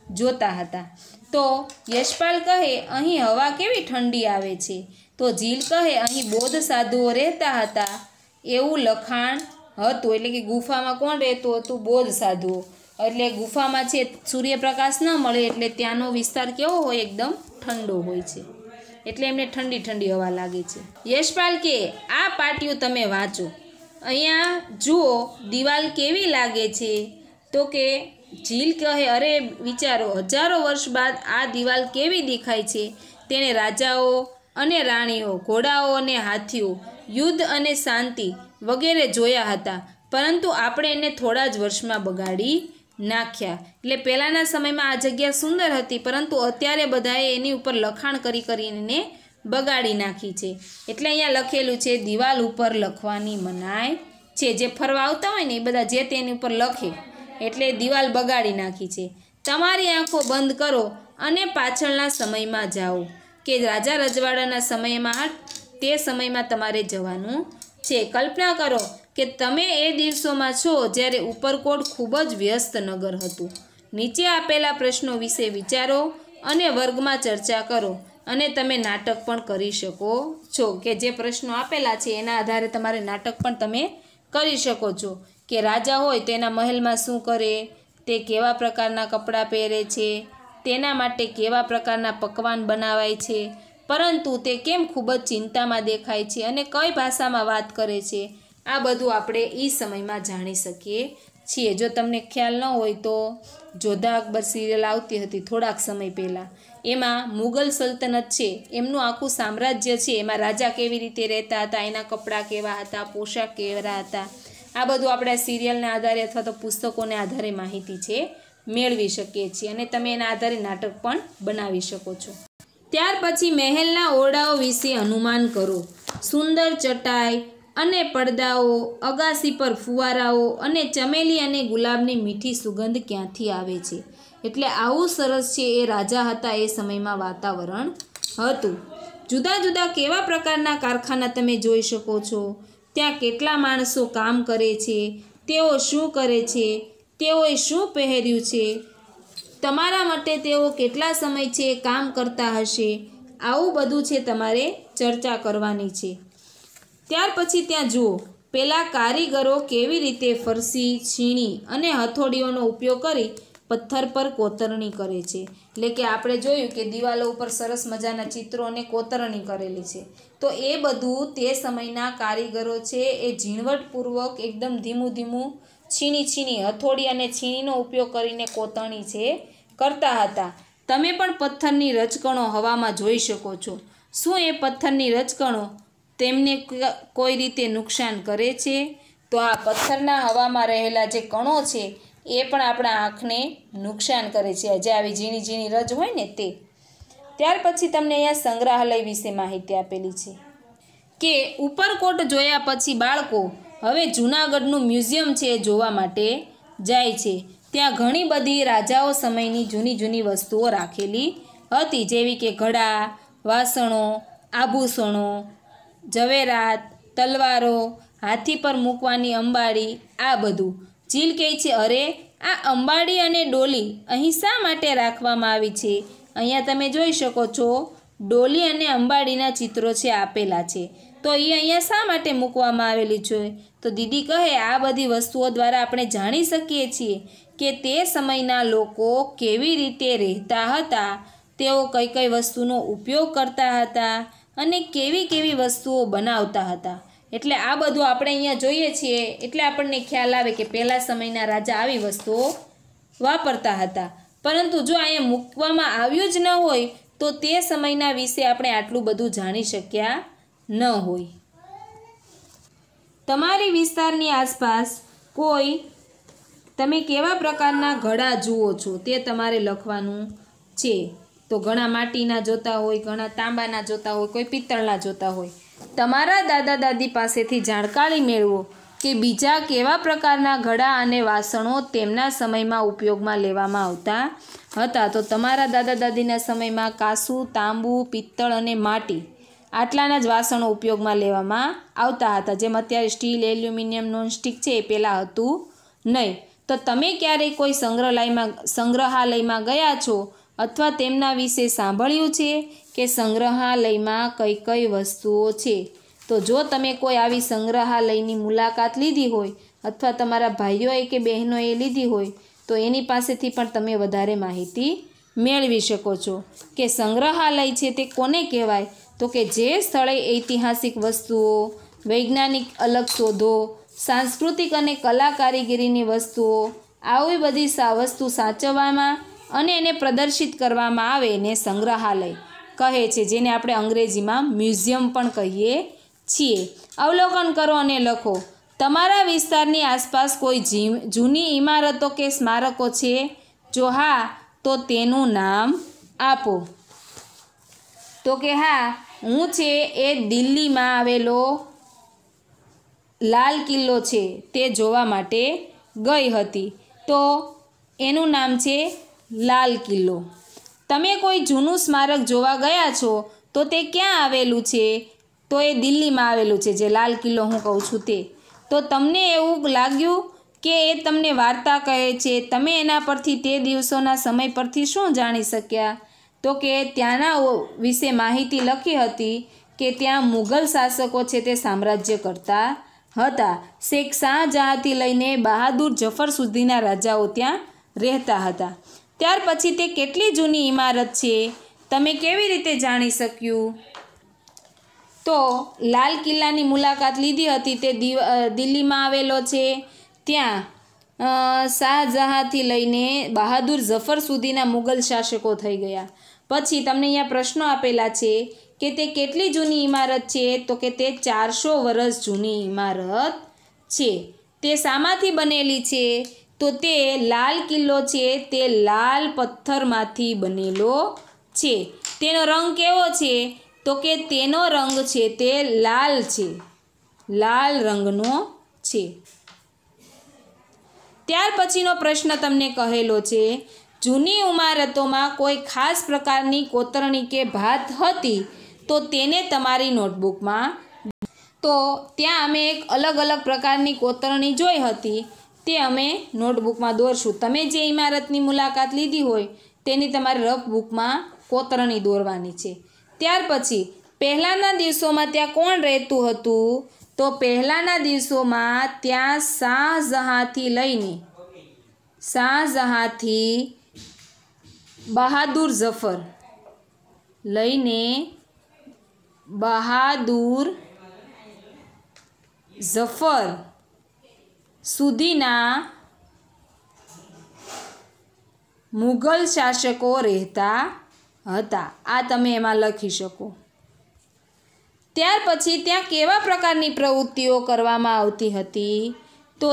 જોતા હતા। તો યશપાલ કહે, અહીં હવા કેવી ઠંડી આવે છે। તો જીલ કહે, અહીં બૌદ્ધ સાધુઓ રહેતા હતા એવું લખાણ હતું। એટલે કે ગુફામાં કોણ રહેતું હતું? બૌદ્ધ સાધુઓ। એટલે ગુફામાં છે સૂર્યપ્રકાશ ન મળે એટલે ત્યાંનો વિસ્તાર કેવો હોય? એકદમ ઠંડો હોય છે, એટલે એમને ઠંડી ઠંડી હવા લાગે છે। યશપાલ કે, આ પાટિયું તમે વાંચો, અહીંયા જુઓ દિવાલ કેવી લાગે છે। તો કે જીલ કહે, અરે વિચારો, હજારો વર્ષ બાદ આ દિવાલ કેવી દેખાય છે। તેણે રાજાઓ અને રાણીઓ, ઘોડાઓ અને હાથીઓ, યુદ્ધ અને શાંતિ વગેરે જોયા હતા, પરંતુ આપણે એને થોડા જ વર્ષમાં બગાડી નાખ્યા। એટલે પહેલાંના સમયમાં આ જગ્યા સુંદર હતી, પરંતુ અત્યારે બધાએ એની ઉપર લખાણ કરીને બગાડી નાખી છે। એટલે અહીંયા લખેલું છે દિવાલ ઉપર લખવાની મનાઈ છે। જે ફરવા આવતા હોય ને એ બધા જે તેની ઉપર લખે, એટલે દિવાલ બગાડી નાખી છે। તમારી આંખો બંધ કરો અને પાછળના સમયમાં જાઓ, કે રાજા રજવાડાના સમયમાં તે સમયમાં તમારે જવાનું છે। કલ્પના કરો કે તમે એ દિવસોમાં છો જ્યારે ઉપરકોટ ખૂબ જ વ્યસ્ત નગર હતું। નીચે આપેલા પ્રશ્નો વિશે વિચારો અને વર્ગમાં ચર્ચા કરો, અને તમે નાટક પણ કરી શકો છો। કે જે પ્રશ્નો આપેલા છે એના આધારે તમારે નાટક પણ તમે કરી શકો છો, કે રાજા હોય તો એના મહેલમાં શું કરે, તે કેવા પ્રકારના કપડાં પહેરે છે, તેના માટે કેવા પ્રકારના પકવાન બનાવાય છે, પરંતુ તે કેમ ખૂબ જ ચિંતામાં દેખાય છે અને કઈ ભાષામાં વાત કરે છે, આ બધું આપણે એ સમયમાં જાણી શકીએ છીએ। જો તમને ખ્યાલ ન હોય તો જોધા અકબર સિરિયલ આવતી હતી થોડાક સમય પહેલાં, એમાં મુગલ સલ્તનત છે એમનું આખું સામ્રાજ્ય છે, એમાં રાજા કેવી રીતે રહેતા હતા, એના કપડાં કેવા હતા, પોશાક કેવા હતા, આ બધું આપણે સિરિયલના આધારે અથવા તો પુસ્તકોને આધારે માહિતી છે મેળવી શકીએ છીએ, અને તમે એના આધારે નાટક પણ બનાવી શકો છો। ત્યાર પછી મહેલના ઓરડાઓ વિશે અનુમાન કરો। સુંદર ચટાઈ અને પડદાઓ, અગાસી પર ફુવારાઓ અને ચમેલી અને ગુલાબની મીઠી સુગંધ ક્યાંથી આવે છે। એટલે આવું સરસ છે એ રાજા હતા એ સમયમાં વાતાવરણ હતું। જુદા જુદા કેવા પ્રકારના કારખાના તમે જોઈ શકો છો, ત્યાં કેટલા માણસો કામ કરે છે, તેઓ શું કરે છે, તેઓએ શું પહેર્યું છે, તમારા માટે તેઓ કેટલા સમય છે કામ કરતા હશે, આવું બધું છે તમારે ચર્ચા કરવાની છે। ત્યાર પછી ત્યાં જુઓ પેલા કારીગરો કેવી રીતે ફરસી, છીણી અને હથોડીઓનો ઉપયોગ કરી પથ્થર પર કોતરણી કરે છે। એટલે કે આપણે જોયું કે દિવાલો ઉપર સરસ મજાના ચિત્રો અને કોતરણી કરેલી છે, તો એ બધું તે સમયના કારીગરો છે એ ઝીણવટપૂર્વક એકદમ ધીમું ધીમું છીણી હથોડી અને છીણીનો ઉપયોગ કરીને કોતરણી છે કરતા હતા। તમે પણ પથ્થરની રચકણો હવામાં જોઈ શકો છો। શું એ પથ્થરની રચકણો તેમને કોઈ રીતે નુકસાન કરે છે? તો આ પથ્થરના હવામાં રહેલા જે કણો છે એ પણ આપણા આંખને નુકસાન કરે છે, જે આવી ઝીણી ઝીણી રજ હોય ને તે। ત્યાર પછી તમને અહીંયા સંગ્રહાલય વિશે માહિતી આપેલી છે, કે ઉપરકોટ જોયા પછી બાળકો હવે જૂનાગઢનું મ્યુઝિયમ છે એ જોવા માટે જાય છે। ત્યાં ઘણી બધી રાજાઓ સમયની જૂની જૂની વસ્તુઓ રાખેલી હતી, જેવી કે ઘડા, વાસણો, આભૂષણો, ઝવેરાત, તલવારો, હાથી પર મૂકવાની અંબાડી, આ બધું। જીલ કહે છે, અરે આ અંબાડી અને ડોલી અહીં શા માટે રાખવામાં આવી છે? અહીંયા તમે જોઈ શકો છો ડોલી અને અંબાડીના ચિત્રો છે આપેલા છે, તો એ અહીંયા શા માટે મૂકવામાં આવેલી છે? તો દીદી કહે, આ બધી વસ્તુઓ દ્વારા આપણે જાણી શકીએ છીએ કે તે સમયના લોકો કેવી રીતે રહેતા હતા, તેઓ કઈ કઈ વસ્તુનો ઉપયોગ કરતા હતા અને કેવી કેવી વસ્તુઓ બનાવતા હતા। એટલે આ બધું આપણે અહીંયા જોઈએ છીએ એટલે આપણને ખ્યાલ આવે કે પહેલા સમયના રાજા આવી વસ્તુઓ વાપરતા હતા, પરંતુ જો અહીંયા મૂકવામાં આવ્યું જ ન હોય તો તે સમયના વિશે આપણે આટલું બધું જાણી શક્યા ન હોય। તમારી વિસ્તારની આસપાસ કોઈ તમે કેવા પ્રકારના ઘડા જુઓ છો તે તમારે લખવાનું છે। તો ઘણા માટીના જોતા હોય, ઘણા તાંબાના જોતા હોય, કોઈ પિત્તળના જોતા હોય। તમારા દાદા દાદી પાસેથી જાણકારી મેળવો કે બીજા કેવા પ્રકારના ઘડા અને વાસણો તેમના સમયમાં ઉપયોગમાં લેવામાં આવતા હતા। તો તમારા દાદા દાદીના સમયમાં કાંસુ, તાંબુ, પિત્તળ અને માટી આટલાના જ વાસણો ઉપયોગમાં લેવામાં આવતા હતા, જેમ અત્યારે સ્ટીલ, એલ્યુમિનિયમ, નોનસ્ટિક છે એ પહેલાં હતું નહીં। તો તમે ક્યારેય કોઈ સંગ્રહાલયમાં ગયા છો અથવા તેમના વિશે સાંભળ્યું છે કે સંગ્રહાલયમાં કઈ કઈ વસ્તુઓ છે? તો જો તમે કોઈ આવી સંગ્રહાલયની મુલાકાત લીધી હોય અથવા તમારા ભાઈઓએ કે બહેનોએ લીધી હોય તો એની પાસેથી પણ તમે વધારે માહિતી મેળવી શકો છો કે સંગ્રહાલય છે તે કોને કહેવાય? તો કે જે સ્થળે ઐતિહાસિક વસ્તુઓ, વૈજ્ઞાનિક અલગ શોધો, સાંસ્કૃતિક અને કલા કારીગરીની વસ્તુઓ, આવી બધી વસ્તુ સાચવવામાં અને એને પ્રદર્શિત કરવામાં આવે એને સંગ્રહાલય કહે છે, જેને આપણે અંગ્રેજીમાં મ્યુઝિયમ પણ કહીએ છીએ. અવલોકન કરો અને લખો. તમારા વિસ્તારની આસપાસ કોઈ જૂની ઇમારતો કે સ્મારકો છે? જો હા, તો તેનું નામ આપો. તો કે હા, હું છે એ દિલ્હીમાં આવેલો લાલ કિલ્લો છે તે જોવા માટે ગઈ હતી. તો એનું નામ છે લાલ કિલ્લો. તમે કોઈ જૂનું સ્મારક જોવા ગયા છો તો તે ક્યાં આવેલું છે? તો એ દિલ્હીમાં આવેલું છે, જે લાલ કિલ્લો હું કહું છું તે. તો તમને એવું લાગ્યું કે એ તમને વાર્તા કહે છે, તમે એના પરથી તે દિવસોના સમય પરથી શું જાણી શક્યા? તો કે ત્યાંના વિશે માહિતી લખી હતી કે ત્યાં મુઘલ શાસકો છે તે સામ્રાજ્ય કરતા હતા. શેખ શાહજહાંથી લઈને બહાદુર જફર સુધીના રાજાઓ ત્યાં રહેતા હતા. ત્યાર પછી તે કેટલી જૂની ઇમારત છે તમે કેવી રીતે જાણી શક્યું? તો લાલ કિલ્લાની મુલાકાત લીધી હતી તે દિલ્હીમાં આવેલો છે. ત્યાં શાહજહાંથી લઈને બહાદુર જફર સુધીના મુઘલ શાસકો થઈ ગયા. પછી તમને અહીંયા પ્રશ્નો આપેલા છે કે તે કેટલી જૂની ઇમારત છે? તો કે તે 400 વર્ષ જૂની ઇમારત છે. તે શામાંથી બનેલી છે? તો તે લાલ કિલ્લો છે તે લાલ પથ્થરમાંથી બનેલો છે. તેનો રંગ કેવો છે? તો કે તેનો રંગ છે તે લાલ છે, લાલ રંગનો છે. ત્યાર પછીનો પ્રશ્ન તમને કહેલો છે, જૂની ઇમારતોમાં કોઈ ખાસ પ્રકારની કોતરણી કે ભાત હતી તો તેને તમારી નોટબુકમાં. તો ત્યાં અમે એક અલગ અલગ પ્રકારની કોતરણી જોઈ હતી, તે અમે નોટબુકમાં દોરશું. તમે જે ઇમારતની મુલાકાત લીધી હોય તેની તમારે રફ બુકમાં કોતરણી દોરવાની છે. ત્યાર પછી પહેલાંના દિવસોમાં ત્યાં કોણ રહેતું હતું? તો પહેલાંના દિવસોમાં ત્યાં શાહજહાંથી બહાદુર જફર લઈને બહાદુર જફર સુધીના મુઘલ શાસકો રહેતા હતા. આ તમે એમાં લખી શકો. ત્યાર પછી ત્યાં કેવા પ્રકારની પ્રવૃત્તિઓ કરવામાં આવતી હતી? તો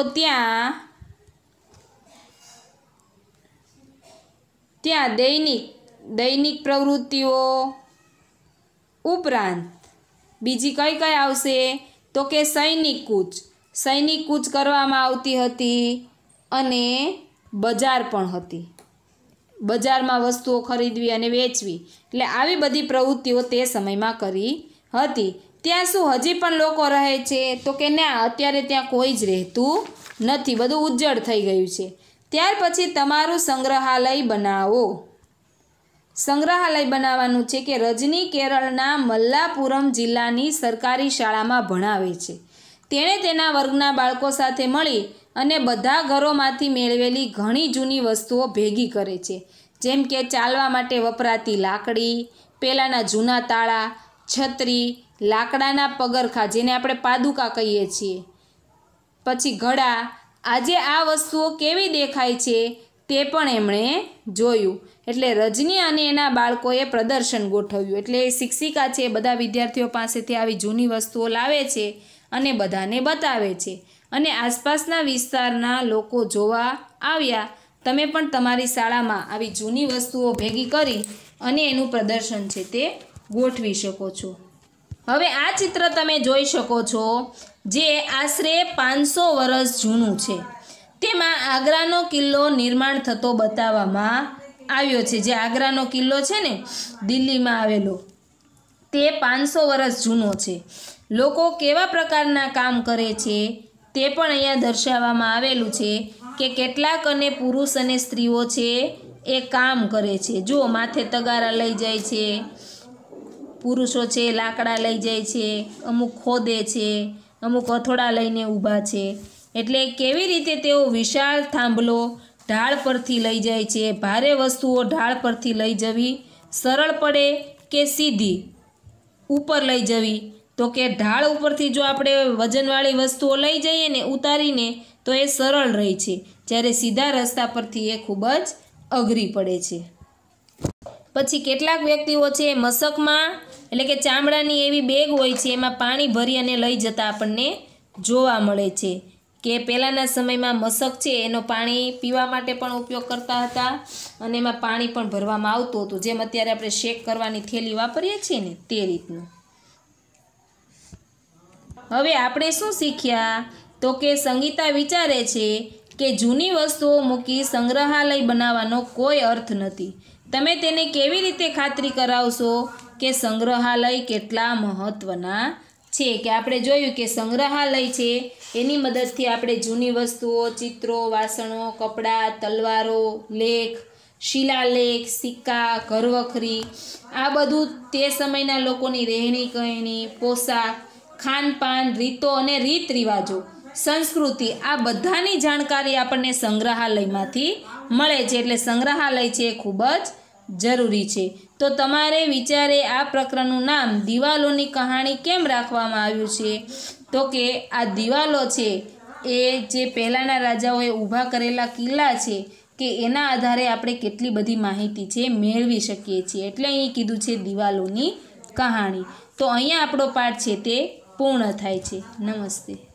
ત્યાં દૈનિક પ્રવૃત્તિઓ ઉપરાંત બીજી કઈ કઈ આવશે? તો કે સૈનિક કૂચ કરવામાં આવતી હતી અને બજાર પણ હતી. બજારમાં વસ્તુઓ ખરીદવી અને વેચવી, એટલે આવી બધી પ્રવૃત્તિઓ તે સમયમાં કરી હતી. ત્યાં શું હજી પણ લોકો રહે છે? તો કે ના, અત્યારે ત્યાં કોઈ જ રહેતું નથી, બધું ઉજ્જડ થઈ ગયું છે. ત્યાર પછી તમારું સંગ્રહાલય બનાવો. સંગ્રહાલય બનાવવાનું છે કે રજની કેરળના મલ્લાપુરમ જિલ્લાની સરકારી શાળામાં ભણાવે છે. તેણે તેના વર્ગના બાળકો સાથે મળી અને બધા ઘરોમાંથી મેળવેલી ઘણી જૂની વસ્તુઓ ભેગી કરે છે, જેમ કે ચાલવા માટે વપરાતી લાકડી, પહેલાંના જૂના તાળા, છત્રી, લાકડાના પગરખાં જેને આપણે પાદુકા કહીએ છીએ, પછી ઘડા. આજે આ વસ્તુઓ કેવી દેખાય છે તે પણ એમણે જોયું. એટલે રજની અને એના બાળકોએ પ્રદર્શન ગોઠવ્યું. એટલે શિક્ષિકા છે બધા વિદ્યાર્થીઓ પાસેથી આવી જૂની વસ્તુઓ લાવે છે અને બધાને બતાવે છે. અને આસપાસના વિસ્તારના લોકો જોવા આવ્યા. તમે પણ તમારી શાળામાં આવી જૂની વસ્તુઓ ભેગી કરી અને એનું પ્રદર્શન છે તે ગોઠવી શકો છો. હવે આ ચિત્ર તમે જોઈ શકો છો જે આશરે 500 વર્ષ જૂનું છે. તેમાં આગ્રાનો કિલ્લો નિર્માણ થતો બતાવવામાં આવ્યો છે. જે આગ્રાનો કિલ્લો છે ને દિલ્હીમાં આવેલો, તે 500 વર્ષ જૂનો છે. લોકો કેવા પ્રકારના કામ કરે છે તે પણ અહીંયા દર્શાવવામાં આવેલું છે કે કેટલાક અને પુરુષ અને સ્ત્રીઓ છે એ કામ કરે છે। જો માથે તગારા લઈ જાય છે, પુરુષો છે લાકડા લઈ જાય છે, અમુક ખોદે છે, અમુક હથોડા લઈને ઊભા છે। એટલે કેવી રીતે તેઓ વિશાળ થાંભલો ઢાળ પરથી લઈ જાય છે। ભારે વસ્તુઓ ઢાળ પરથી લઈ જવી સરળ પડે કે સીધી ઉપર લઈ જવી? તો કે ઢાળ ઉપરથી જો આપણે વજનવાળી વસ્તુઓ લઈ જઈએ ને ઉતારીને તો એ સરળ રહે છે, જ્યારે સીધા રસ્તા પરથી એ ખૂબ જ અઘરી પડે છે। પછી કેટલાક વ્યક્તિઓ છે મશકમાં એટલે કે ચામડાની એવી બેગ હોય છે, એમાં પાણી ભરી અને લઈ જતા આપણને જોવા મળે છે કે પહેલાંના સમયમાં મશક છે એનો પાણી પીવા માટે પણ ઉપયોગ કરતા હતા અને એમાં પાણી પણ ભરવામાં આવતું હતું, જેમ અત્યારે આપણે શેક કરવાની થેલી વાપરીએ છીએ ને તે રીતનું। હવે આપણે શું શીખ્યા? તો કે સંગીતા વિચારે છે કે જૂની વસ્તુઓ મૂકી સંગ્રહાલય બનાવવાનો કોઈ અર્થ નથી। તમે તેને કેવી રીતે ખાતરી કરાવશો કે સંગ્રહાલય કેટલા મહત્ત્વના છે? કે આપણે જોયું કે સંગ્રહાલય છે એની મદદથી આપણે જૂની વસ્તુઓ, ચિત્રો, વાસણો, કપડાં, તલવારો, લેખ, શિલાલેખ, સિક્કા, ઘરવખરી, આ બધું તે સમયના લોકોની રહેણી કહેણી, પોશાક, ખાનપાન, રીતો અને રીત રિવાજો, સંસ્કૃતિ, આ બધાની જાણકારી આપણને સંગ્રહાલયમાંથી મળે છે। એટલે સંગ્રહાલય છે એ ખૂબ જ જરૂરી છે। તો તમારે વિચારે આ પ્રકરણનું નામ દિવાલોની કહાણી કેમ રાખવામાં આવ્યું છે? તો કે આ દિવાલો છે એ જે પહેલાંના રાજાઓએ ઊભા કરેલા કિલ્લા છે કે એના આધારે આપણે કેટલી બધી માહિતી છે મેળવી શકીએ છીએ, એટલે અહીં કીધું છે દિવાલોની કહાણી। તો અહીંયા આપણો પાઠ છે તે પૂર્ણ થાય છે। નમસ્તે।